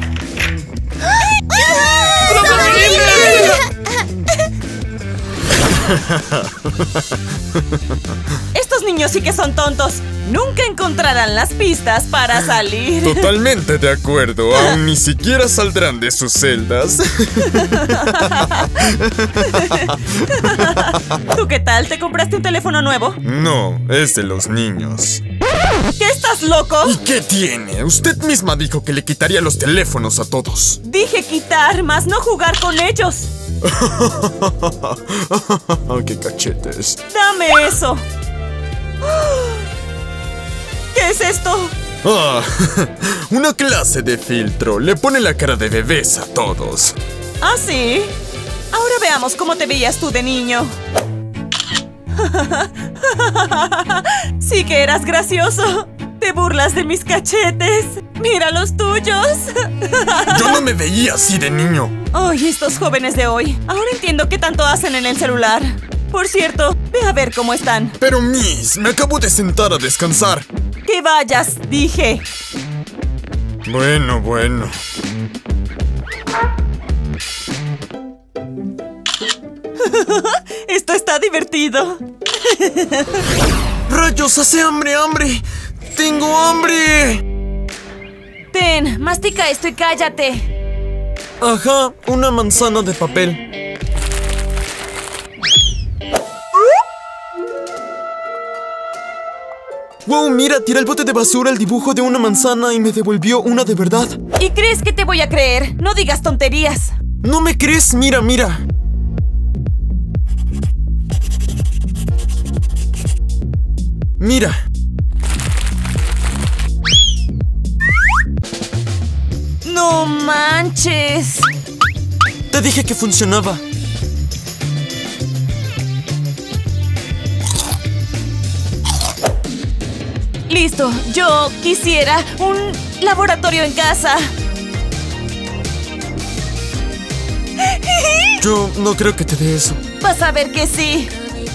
S4: Estos niños sí que son tontos. Nunca encontrarán las pistas para salir.
S3: Totalmente de acuerdo. Aún ni siquiera saldrán de sus celdas.
S4: ¿Tú qué tal? ¿Te compraste un teléfono nuevo?
S3: No, es de los niños.
S4: ¿Qué estás loco?
S3: ¿Y qué tiene? Usted misma dijo que le quitaría los teléfonos a todos.
S4: Dije quitar, más no jugar con ellos.
S3: ¡Qué cachetes!
S4: ¡Dame eso! ¿Qué es esto?
S3: Una clase de filtro. Le pone la cara de bebés a todos.
S4: ¿Ah, sí? Ahora veamos cómo te veías tú de niño. Sí que eras gracioso. Te burlas de mis cachetes. Mira los tuyos.
S3: Yo no me veía así de niño.
S4: Ay, estos jóvenes de hoy. Ahora entiendo qué tanto hacen en el celular. Por cierto, ve a ver cómo están.
S3: Pero Miss, me acabo de sentar a descansar.
S4: Que vayas, dije.
S3: Bueno.
S4: Esto está divertido.
S3: ¡Rayos! ¡Hace hambre! ¡Tengo hambre!
S4: Ten, mastica esto y cállate.
S3: Ajá, una manzana de papel. ¡Wow! Mira, tiré el bote de basura el dibujo de una manzana y me devolvió una de verdad.
S4: ¿Y crees que te voy a creer? No digas tonterías.
S3: ¿No me crees? Mira. Mira.
S4: ¡No manches!
S3: Te dije que funcionaba.
S4: Listo, yo quisiera un laboratorio en casa.
S3: Yo no creo que te dé eso.
S4: Vas a ver que sí.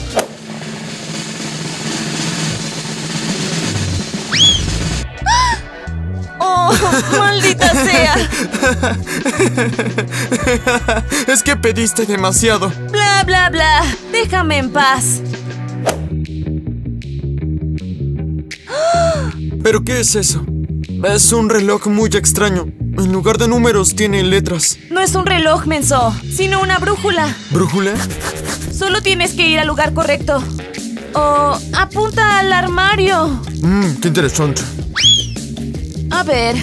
S4: ¡Oh, maldita sea!
S3: Es que pediste demasiado.
S4: Bla, bla, bla. Déjame en paz.
S3: ¿Pero qué es eso? Es un reloj muy extraño. En lugar de números tiene letras.
S4: No es un reloj, menso, sino una brújula.
S3: ¿Brújula?
S4: Solo tienes que ir al lugar correcto. O apunta al armario.
S3: Qué interesante.
S4: A ver.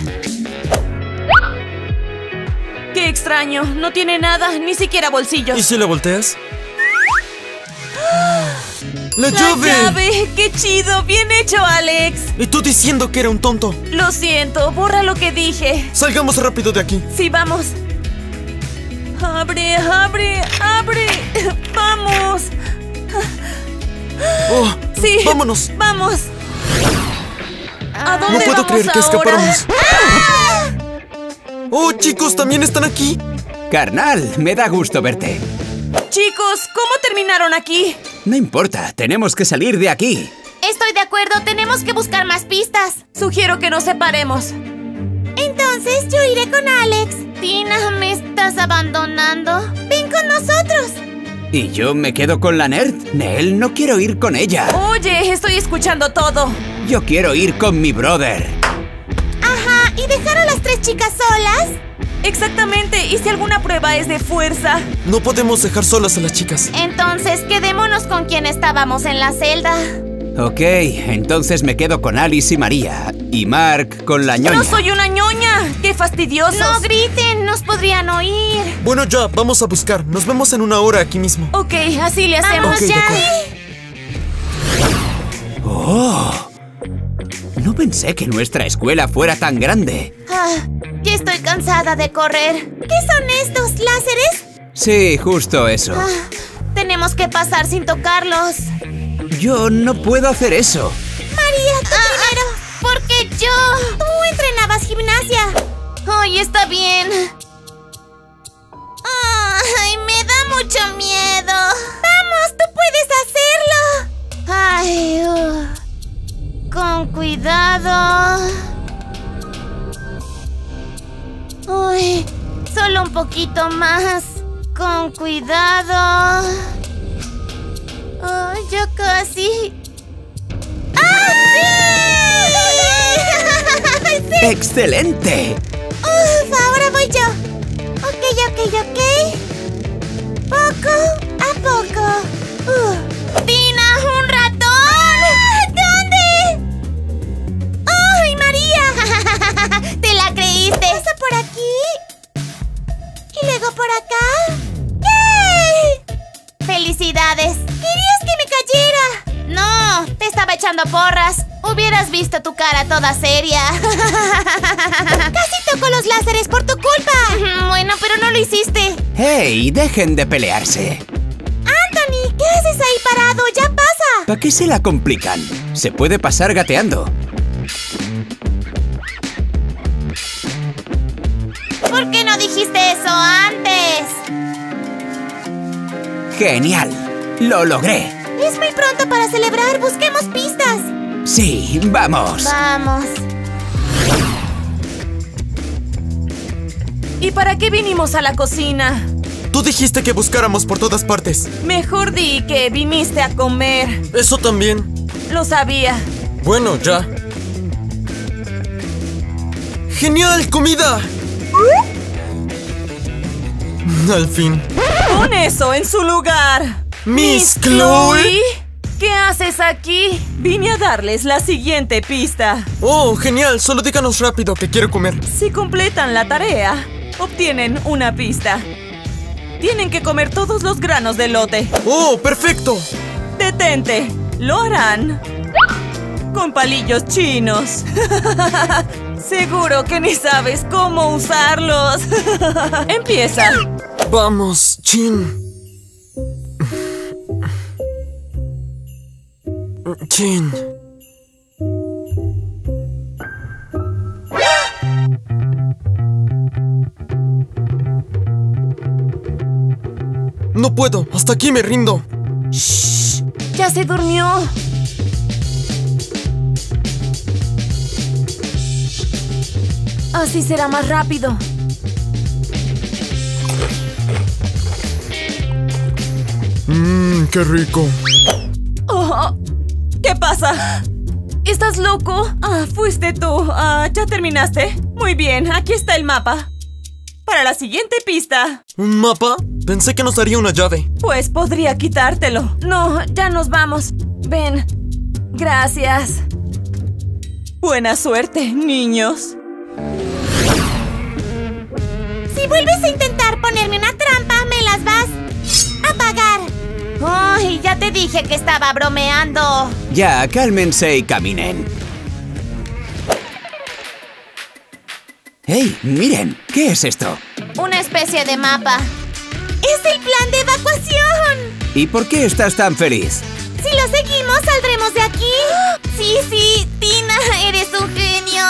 S4: Qué extraño, no tiene nada, ni siquiera bolsillos.
S3: ¿Y si la volteas? ¡La
S4: ¡La llave! ¡Qué chido! ¡Bien hecho, Alex!
S3: Y tú diciendo que era un tonto.
S4: Lo siento, borra lo que dije.
S3: Salgamos rápido de aquí.
S4: Sí, vamos. ¡Abre! ¡Vamos!
S3: Oh,
S4: sí.
S3: ¡Vámonos!
S4: ¡Vamos! ¿A dónde
S3: no puedo
S4: vamos
S3: creer que
S4: ahora?
S3: escapáramos. ¡Oh, chicos! ¿También están aquí?
S11: Carnal, me da gusto verte.
S4: Chicos, ¿cómo terminaron aquí?
S11: No importa, tenemos que salir de aquí.
S6: Estoy de acuerdo, tenemos que buscar más pistas.
S4: Sugiero que nos separemos.
S6: Entonces yo iré con Alex. Tina, ¿me estás abandonando? Ven con nosotros.
S11: ¿Y yo me quedo con la nerd? Nell, no quiero ir con ella.
S4: Oye, estoy escuchando todo.
S11: Yo quiero ir con mi brother.
S6: Ajá, ¿y dejar a las 3 chicas solas?
S4: Exactamente, ¿y si alguna prueba es de fuerza?
S3: No podemos dejar solas a las chicas.
S6: Entonces quedémonos con quien estábamos en la celda.
S11: Ok, entonces me quedo con Alice y María. Y Mark con la ñoña.
S4: ¡No soy una ñoña! ¡Qué fastidiosos!
S6: No griten, nos podrían oír.
S3: Bueno, ya, vamos a buscar. Nos vemos en una hora aquí mismo.
S4: Ok, así le hacemos.
S6: ¡Vamos
S3: Ok, de
S6: ya!
S3: acuerdo.
S11: ¡Oh! No pensé que nuestra escuela fuera tan grande.
S6: Ya estoy cansada de correr. ¿Qué son estos láseres?
S11: Sí, justo eso.
S6: Tenemos que pasar sin tocarlos.
S11: Yo no puedo hacer eso.
S6: María, tú primero. Porque yo... Tú entrenabas gimnasia. Ay, está bien. Ay, me da mucho miedo. Vamos, tú puedes hacerlo. Ay, con cuidado. Uy, solo un poquito más. Con cuidado. Ay, ya casi. ¡Ah, sí! ¡Sí!
S11: ¡Excelente!
S6: Uf, ahora voy yo. Ok. Poco a poco. ¡Tina, un ratón! ¿Dónde? ¡Ay, María! ¡Te la creíste! Pasa por aquí. Y luego por acá. ¡Yay! ¡Felicidades! ¡Querías que me cayera! No, te estaba echando porras. Hubieras visto tu cara toda seria. Casi toco los láseres por tu culpa. Bueno, pero no lo hiciste.
S11: ¡Hey! ¡Dejen de pelearse!
S6: Anthony, ¿qué haces ahí parado? ¡Ya pasa!
S11: ¿Para qué se la complican? Se puede pasar gateando.
S6: ¿Por qué no dijiste eso antes?
S11: ¡Genial! ¡Lo logré!
S6: Es muy pronto para celebrar. Busquemos pistas.
S11: Sí, vamos.
S6: Vamos.
S4: ¿Y para qué vinimos a la cocina?
S3: Tú dijiste que buscáramos por todas partes.
S4: Mejor di que viniste a comer.
S3: Eso también.
S4: Lo sabía.
S3: Bueno, ya. ¡Genial! ¡Comida! Al fin.
S4: Pon eso en su lugar.
S3: ¡Miss Chloe!
S4: ¿Qué haces aquí? Vine a darles la siguiente pista.
S3: ¡Oh, genial! Solo díganos rápido que quiero comer.
S4: Si completan la tarea, obtienen una pista. Tienen que comer todos los granos de elote.
S3: ¡Oh, perfecto!
S4: Detente. Lo harán con palillos chinos. Seguro que ni sabes cómo usarlos. Empieza.
S3: Vamos, Chin. Chin. No puedo, hasta aquí me rindo.
S4: Shh, ya se durmió. Así será más rápido.
S3: Qué rico.
S4: Oh, ¿qué pasa? ¿Estás loco? Fuiste tú. ¿Ya terminaste? Muy bien, aquí está el mapa. Para la siguiente pista.
S3: ¿Un mapa? Pensé que nos daría una llave.
S4: Pues podría quitártelo. No, ya nos vamos. Ven. Gracias. Buena suerte, niños.
S6: Si vuelves a intentar ponerme una trampa, me las vas a pagar. Ay, ya te dije que estaba bromeando.
S11: Ya, cálmense y caminen. ¡Hey, miren! ¿Qué es esto?
S6: Una especie de mapa. ¡Es el plan de evacuación!
S11: ¿Y por qué estás tan feliz?
S6: Si lo seguimos, saldremos de aquí. Sí, Tina, eres un genio.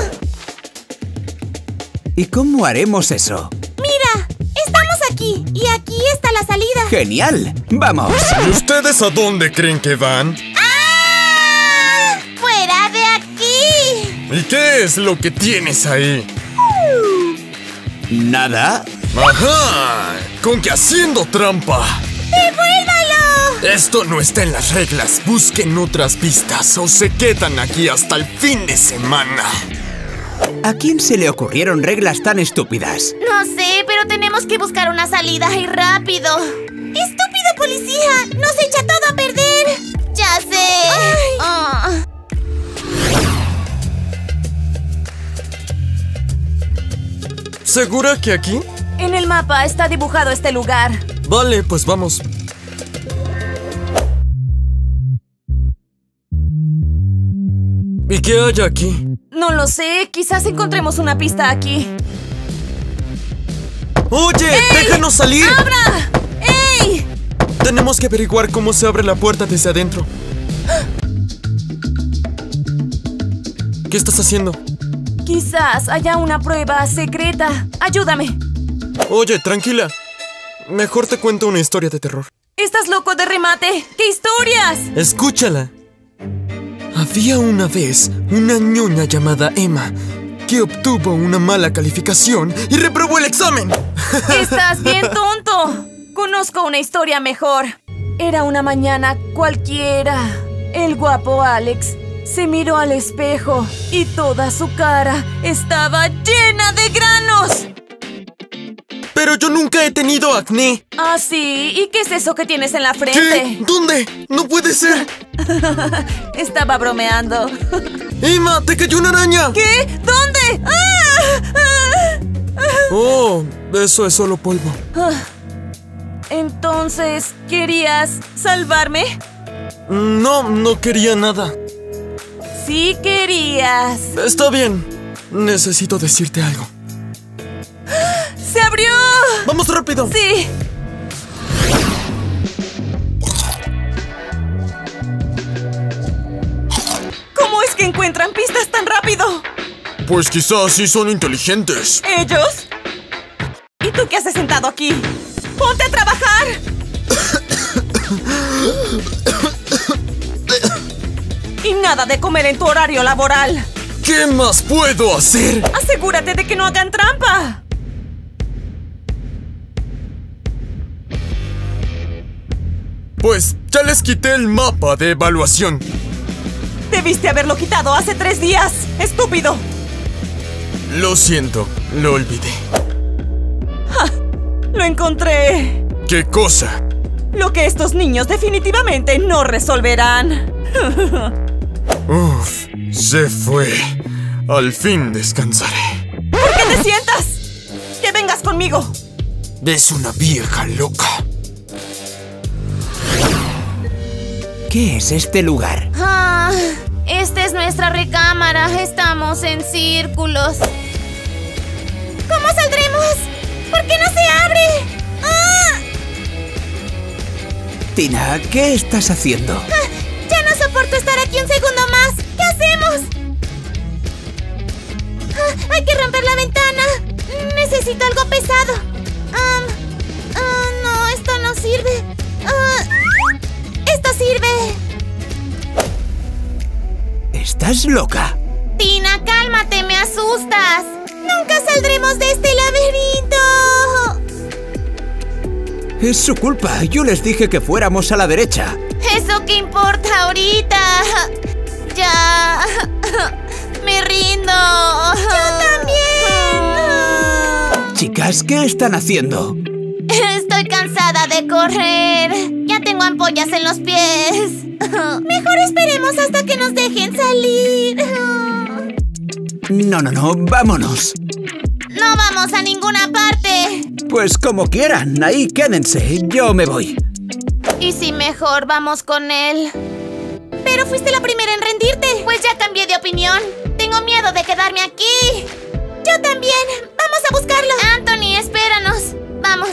S11: ¿Y cómo haremos eso?
S6: Mira, estamos aquí y aquí está la salida.
S11: ¡Genial! ¡Vamos!
S3: ¿Y ustedes a dónde creen que van?
S6: ¡Ah! ¡Fuera de aquí!
S3: ¿Y qué es lo que tienes ahí?
S11: ¿Nada?
S3: ¡Ajá! ¡Con que haciendo trampa!
S6: ¡Devuélvalo!
S3: Esto no está en las reglas. Busquen otras pistas o se quedan aquí hasta el fin de semana.
S11: ¿A quién se le ocurrieron reglas tan estúpidas?
S6: No sé, pero tenemos que buscar una salida y rápido. ¡Estúpido policía! ¡Nos echa todo a perder! ¡Ya sé!
S3: ¿Segura que aquí?
S4: En el mapa está dibujado este lugar.
S3: Vale, pues vamos. ¿Y qué hay aquí?
S4: No lo sé, quizás encontremos una pista aquí.
S3: ¡Oye!
S4: ¡Ey!
S3: ¡Déjanos salir!
S4: ¡Abra! ¡Ey!
S3: Tenemos que averiguar cómo se abre la puerta desde adentro. ¿Qué estás haciendo?
S4: Quizás haya una prueba secreta. Ayúdame.
S3: Oye, tranquila. Mejor te cuento una historia de terror.
S4: ¿Estás loco de remate? ¿Qué historias?
S3: Escúchala. Había una vez una ñoña llamada Emma que obtuvo una mala calificación y reprobó el examen.
S4: Estás bien tonto. Conozco una historia mejor. Era una mañana cualquiera. El guapo Alex se miró al espejo y toda su cara estaba llena de granos.
S3: Pero yo nunca he tenido acné.
S4: ¿Ah, sí? ¿Y qué es eso que tienes en la frente?
S3: ¿Qué? ¿Dónde? ¡No puede ser!
S4: Estaba bromeando.
S3: ¡Emma, te cayó una araña!
S4: ¿Qué? ¿Dónde?
S3: Oh, eso es solo polvo.
S4: Entonces, ¿querías salvarme?
S3: No quería nada.
S4: Sí querías.
S3: Está bien. Necesito decirte algo.
S4: ¡Se abrió!
S3: ¡Vamos rápido!
S4: ¡Sí! ¿Cómo es que encuentran pistas tan rápido?
S3: Pues quizás sí son inteligentes.
S4: ¿Ellos? ¿Y tú qué haces sentado aquí? ¡Ponte a trabajar! Y nada de comer en tu horario laboral.
S3: ¿Qué más puedo hacer?
S4: Asegúrate de que no hagan trampa.
S3: Pues ya les quité el mapa de evaluación.
S4: Debiste haberlo quitado hace 3 días, estúpido.
S3: Lo siento, lo olvidé.
S4: ¡Ja! Lo encontré.
S3: ¿Qué cosa?
S4: Lo que estos niños definitivamente no resolverán.
S3: Uf, se fue. Al fin descansaré.
S4: ¿Por qué te sientas? ¡Que vengas conmigo!
S3: Es una vieja loca.
S11: ¿Qué es este lugar?
S6: Esta es nuestra recámara. Estamos en círculos. ¿Cómo saldremos? ¿Por qué no se abre?
S11: Tina, ¿qué estás haciendo?
S6: Ya no soporto estar aquí un segundo más. ¿Qué hacemos? Hay que romper la ventana. Necesito algo pesado. No, esto no sirve. ¡Esto sirve!
S11: ¿Estás loca?
S6: Tina, cálmate, me asustas. ¡Nunca saldremos de este laberinto!
S11: Es su culpa. Yo les dije que fuéramos a la derecha.
S6: ¿Eso qué importa ahorita? Ya... me rindo. ¡Yo también!
S11: Chicas, ¿qué están haciendo?
S6: Estoy cansada de correr. Ya tengo ampollas en los pies. Mejor esperemos hasta que nos dejen salir.
S11: No, vámonos.
S6: No vamos a ninguna parte.
S11: Pues como quieran, ahí quédense. Yo me voy.
S6: ¿Y si mejor vamos con él? Pero fuiste la primera en rendirte. Pues ya cambié de opinión. Tengo miedo de quedarme aquí. Yo también. Vamos a buscarlo. Anthony, espéranos. Vamos.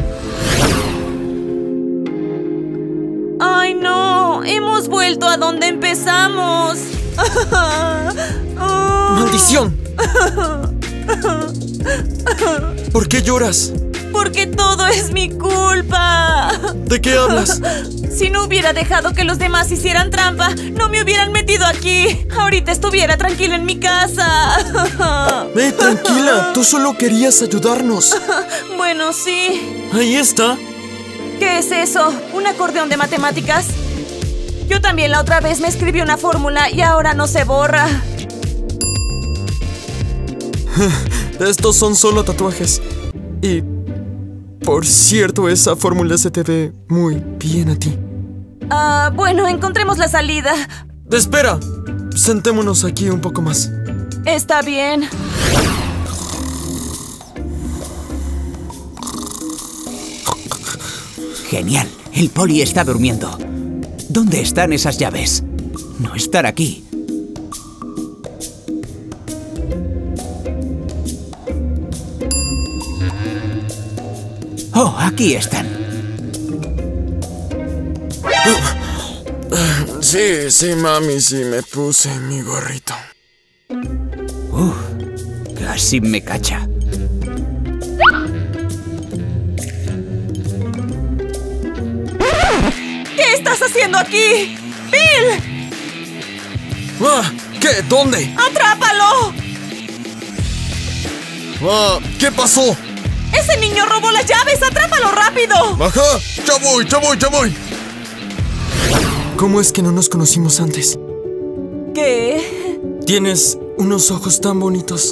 S4: ¡Ay, no! ¡Hemos vuelto a donde empezamos!
S3: ¡Maldición! ¿Por qué lloras?
S4: Porque todo es mi culpa.
S3: ¿De qué hablas?
S4: Si no hubiera dejado que los demás hicieran trampa, no me hubieran metido aquí. Ahorita estuviera tranquila en mi casa.
S3: Tranquila, tú solo querías ayudarnos.
S4: Bueno, sí.
S3: Ahí está.
S4: ¿Qué es eso? ¿Un acordeón de matemáticas? Yo también la otra vez me escribí una fórmula y ahora no se borra.
S3: Estos son solo tatuajes. Y... por cierto, esa fórmula se te ve muy bien a ti.
S4: Bueno, encontremos la salida.
S3: Espera, sentémonos aquí un poco más.
S4: Está bien.
S11: Genial, el poli está durmiendo. ¿Dónde están esas llaves? No están aquí. Oh, aquí están.
S3: Sí, mami, sí, me puse mi gorrito.
S11: Casi me cacha.
S4: ¿Qué estás haciendo aquí? ¡Bill!
S3: ¿Qué? ¿Dónde?
S4: ¡Atrápalo!
S3: ¿Qué pasó?
S4: ¡Ese niño robó las llaves! ¡Atrápalo rápido!
S3: ¡Baja! ¡Ya voy! ¿Cómo es que no nos conocimos antes?
S4: ¿Qué?
S3: Tienes unos ojos tan bonitos.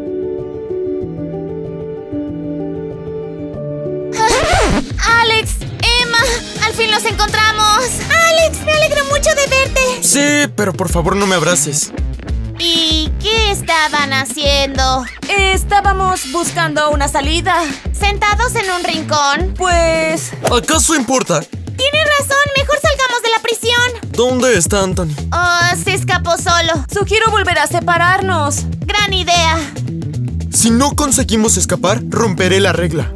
S6: ¡Alex! ¡Emma! ¡Al fin los encontramos! ¡Alex! Me alegro mucho de verte.
S3: Sí, pero por favor no me abraces.
S6: ¿Y qué estaban haciendo?
S4: Estábamos buscando una salida.
S6: ¿Sentados en un rincón?
S4: Pues...
S3: ¿Acaso importa?
S6: Tienes razón, mejor salgamos de la prisión.
S3: ¿Dónde está Anthony?
S6: Se escapó solo.
S4: Sugiero volver a separarnos.
S6: Gran idea.
S3: Si no conseguimos escapar, romperé la regla.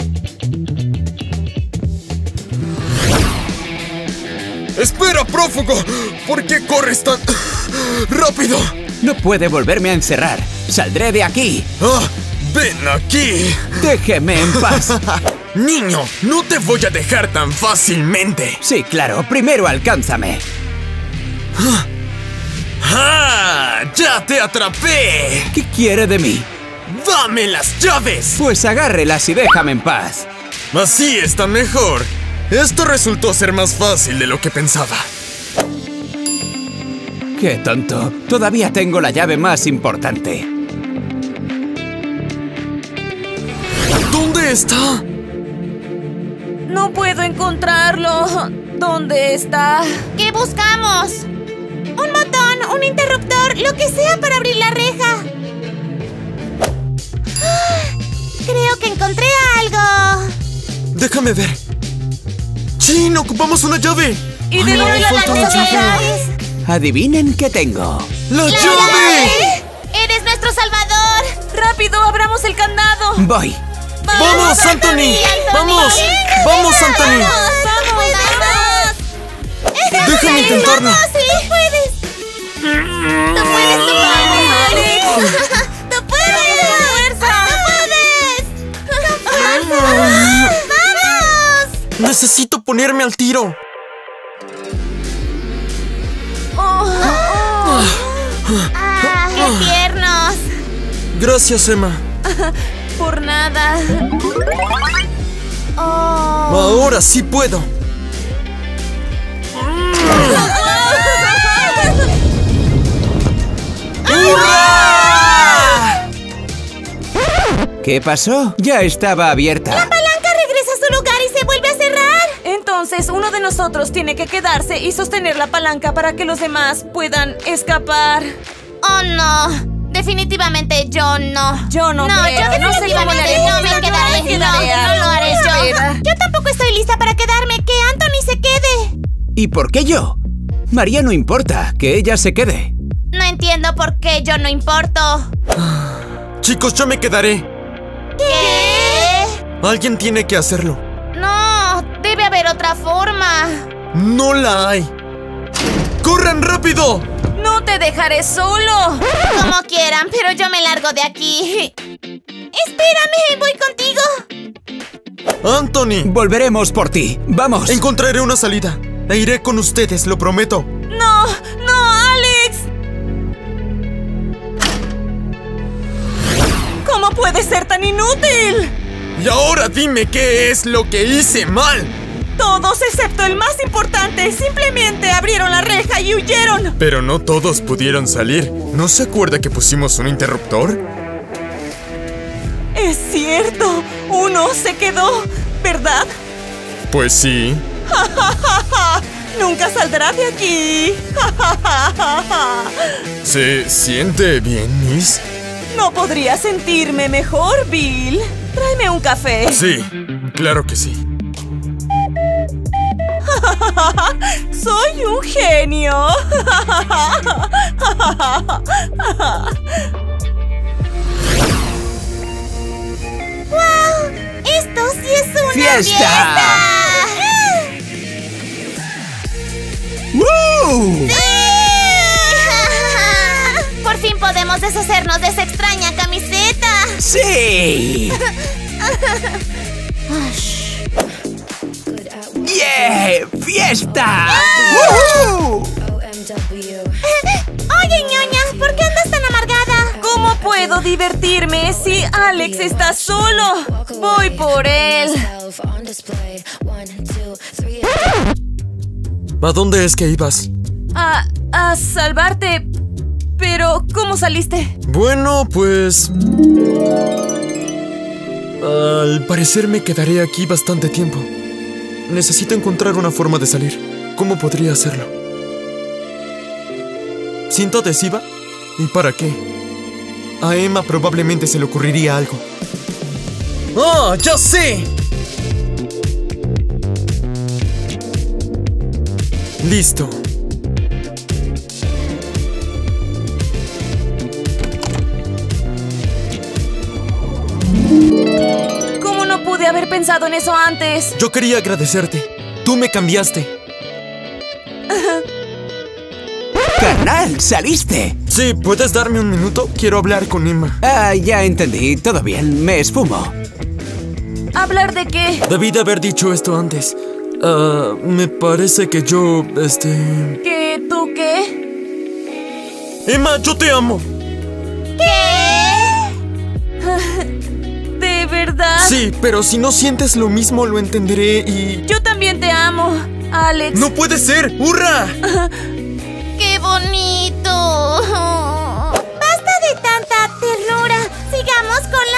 S3: ¡Espera, prófugo! ¿Por qué corres tan rápido?
S11: No puede volverme a encerrar. Saldré de aquí.
S3: ¡Ven aquí!
S11: Déjeme en paz.
S3: Niño, no te voy a dejar tan fácilmente.
S11: Sí, claro. Primero alcánzame.
S3: ¡Ya te atrapé!
S11: ¿Qué quiere de mí?
S3: ¡Dame las llaves!
S11: Pues agárrelas y déjame en paz.
S3: Así está mejor. Esto resultó ser más fácil de lo que pensaba.
S11: ¡Qué tonto! Todavía tengo la llave más importante.
S3: ¿Dónde está?
S4: No puedo encontrarlo. ¿Dónde está?
S6: ¿Qué buscamos? Un botón, un interruptor, lo que sea para abrir la reja. Creo que encontré algo.
S3: Déjame ver. ¡Chin! ¡Ocupamos una llave!
S4: ¿Y de dónde la
S6: llaves?
S11: Adivinen qué tengo.
S3: ¡La llave!
S6: ¡Eres nuestro salvador!
S4: ¡Rápido, abramos el candado!
S11: Voy.
S3: ¡Vamos, Anthony! ¡Vamos! ¡Vamos, Anthony!
S6: ¡Vamos!
S3: ¡Déjame intentarlo!
S6: ¡Sí! ¡Tú puedes! ¡Tú puedes! ¡Tú puedes! ¡Fuerza! ¡Tú puedes! ¡Vamos!
S3: ¡Necesito ponerme al tiro!
S6: ¡Qué tiernos!
S3: Gracias, Emma.
S4: Por nada.
S3: Ahora sí puedo. ¡Hurra!
S11: ¿Qué pasó? Ya estaba abierta.
S6: La palanca regresa a su lugar y se vuelve a cerrar.
S4: Entonces, uno de nosotros tiene que quedarse y sostener la palanca para que los demás puedan escapar.
S6: ¡Oh, no! Definitivamente yo no.
S4: Yo no creo.
S6: Yo definitivamente no me quedaré. No lo haré yo.
S4: Espera.
S6: Yo tampoco estoy lista para quedarme. Que Anthony se quede.
S11: ¿Y por qué yo? María no importa, que ella se quede.
S6: No entiendo por qué yo no importo.
S3: Chicos, yo me quedaré.
S6: ¿Qué?
S3: Alguien tiene que hacerlo.
S6: No, debe haber otra forma.
S3: No la hay. ¡Corran rápido!
S4: ¡No te dejaré solo!
S6: Como quieran, pero yo me largo de aquí. Espérame, voy contigo.
S3: Anthony.
S11: Volveremos por ti. Vamos.
S3: Encontraré una salida. E iré con ustedes, lo prometo.
S4: ¡No! ¡No, Alex! ¿Cómo puedes ser tan inútil?
S3: Y ahora dime qué es lo que hice mal.
S4: Todos, excepto el más importante, simplemente abrieron la reja y huyeron.
S3: Pero no todos pudieron salir. ¿No se acuerda que pusimos un interruptor?
S4: Es cierto, uno se quedó, ¿verdad?
S3: Pues sí.
S4: Nunca saldrá de aquí.
S3: ¿Se siente bien, Miss?
S4: No podría sentirme mejor, Bill. Tráeme un café.
S3: Sí, claro que sí.
S4: ¡Soy un genio!
S6: ¡Wow! ¡Esto sí es una
S11: ¡Fiesta!
S6: ¡Sí! Por fin podemos deshacernos de esa extraña camiseta.
S11: ¡Sí! ¡Yeah! ¡Fiesta! ¡Woohoo!
S6: Oye, ñoña, ¿por qué andas tan amargada?
S4: ¿Cómo puedo divertirme si Alex está solo? Voy por él.
S3: ¿A dónde es que ibas?
S4: A salvarte. Pero, ¿cómo saliste?
S3: Bueno, pues... al parecer me quedaré aquí bastante tiempo. Necesito encontrar una forma de salir. ¿Cómo podría hacerlo? ¿Cinta adhesiva? ¿Y para qué? A Emma probablemente se le ocurriría algo. ¡Oh, ya sé! Listo.
S4: ¿Cómo no pude haber pensado en eso antes?
S3: Yo quería agradecerte. Tú me cambiaste.
S11: ¡Carnal! ¡Saliste!
S3: Sí, ¿puedes darme un minuto? Quiero hablar con Emma.
S11: Ya entendí. Todo bien. Me esfumo.
S4: ¿Hablar de qué?
S3: Debí de haber dicho esto antes. Me parece que yo,
S4: ¿Que tú qué?
S3: Emma, yo te amo.
S4: ¿De verdad?
S3: Sí, pero si no sientes lo mismo, lo entenderé y...
S4: Yo también te amo, Alex.
S3: ¡No puede ser! ¡Hurra!
S6: ¡Qué bonito! ¡Basta de tanta ternura! ¡Sigamos con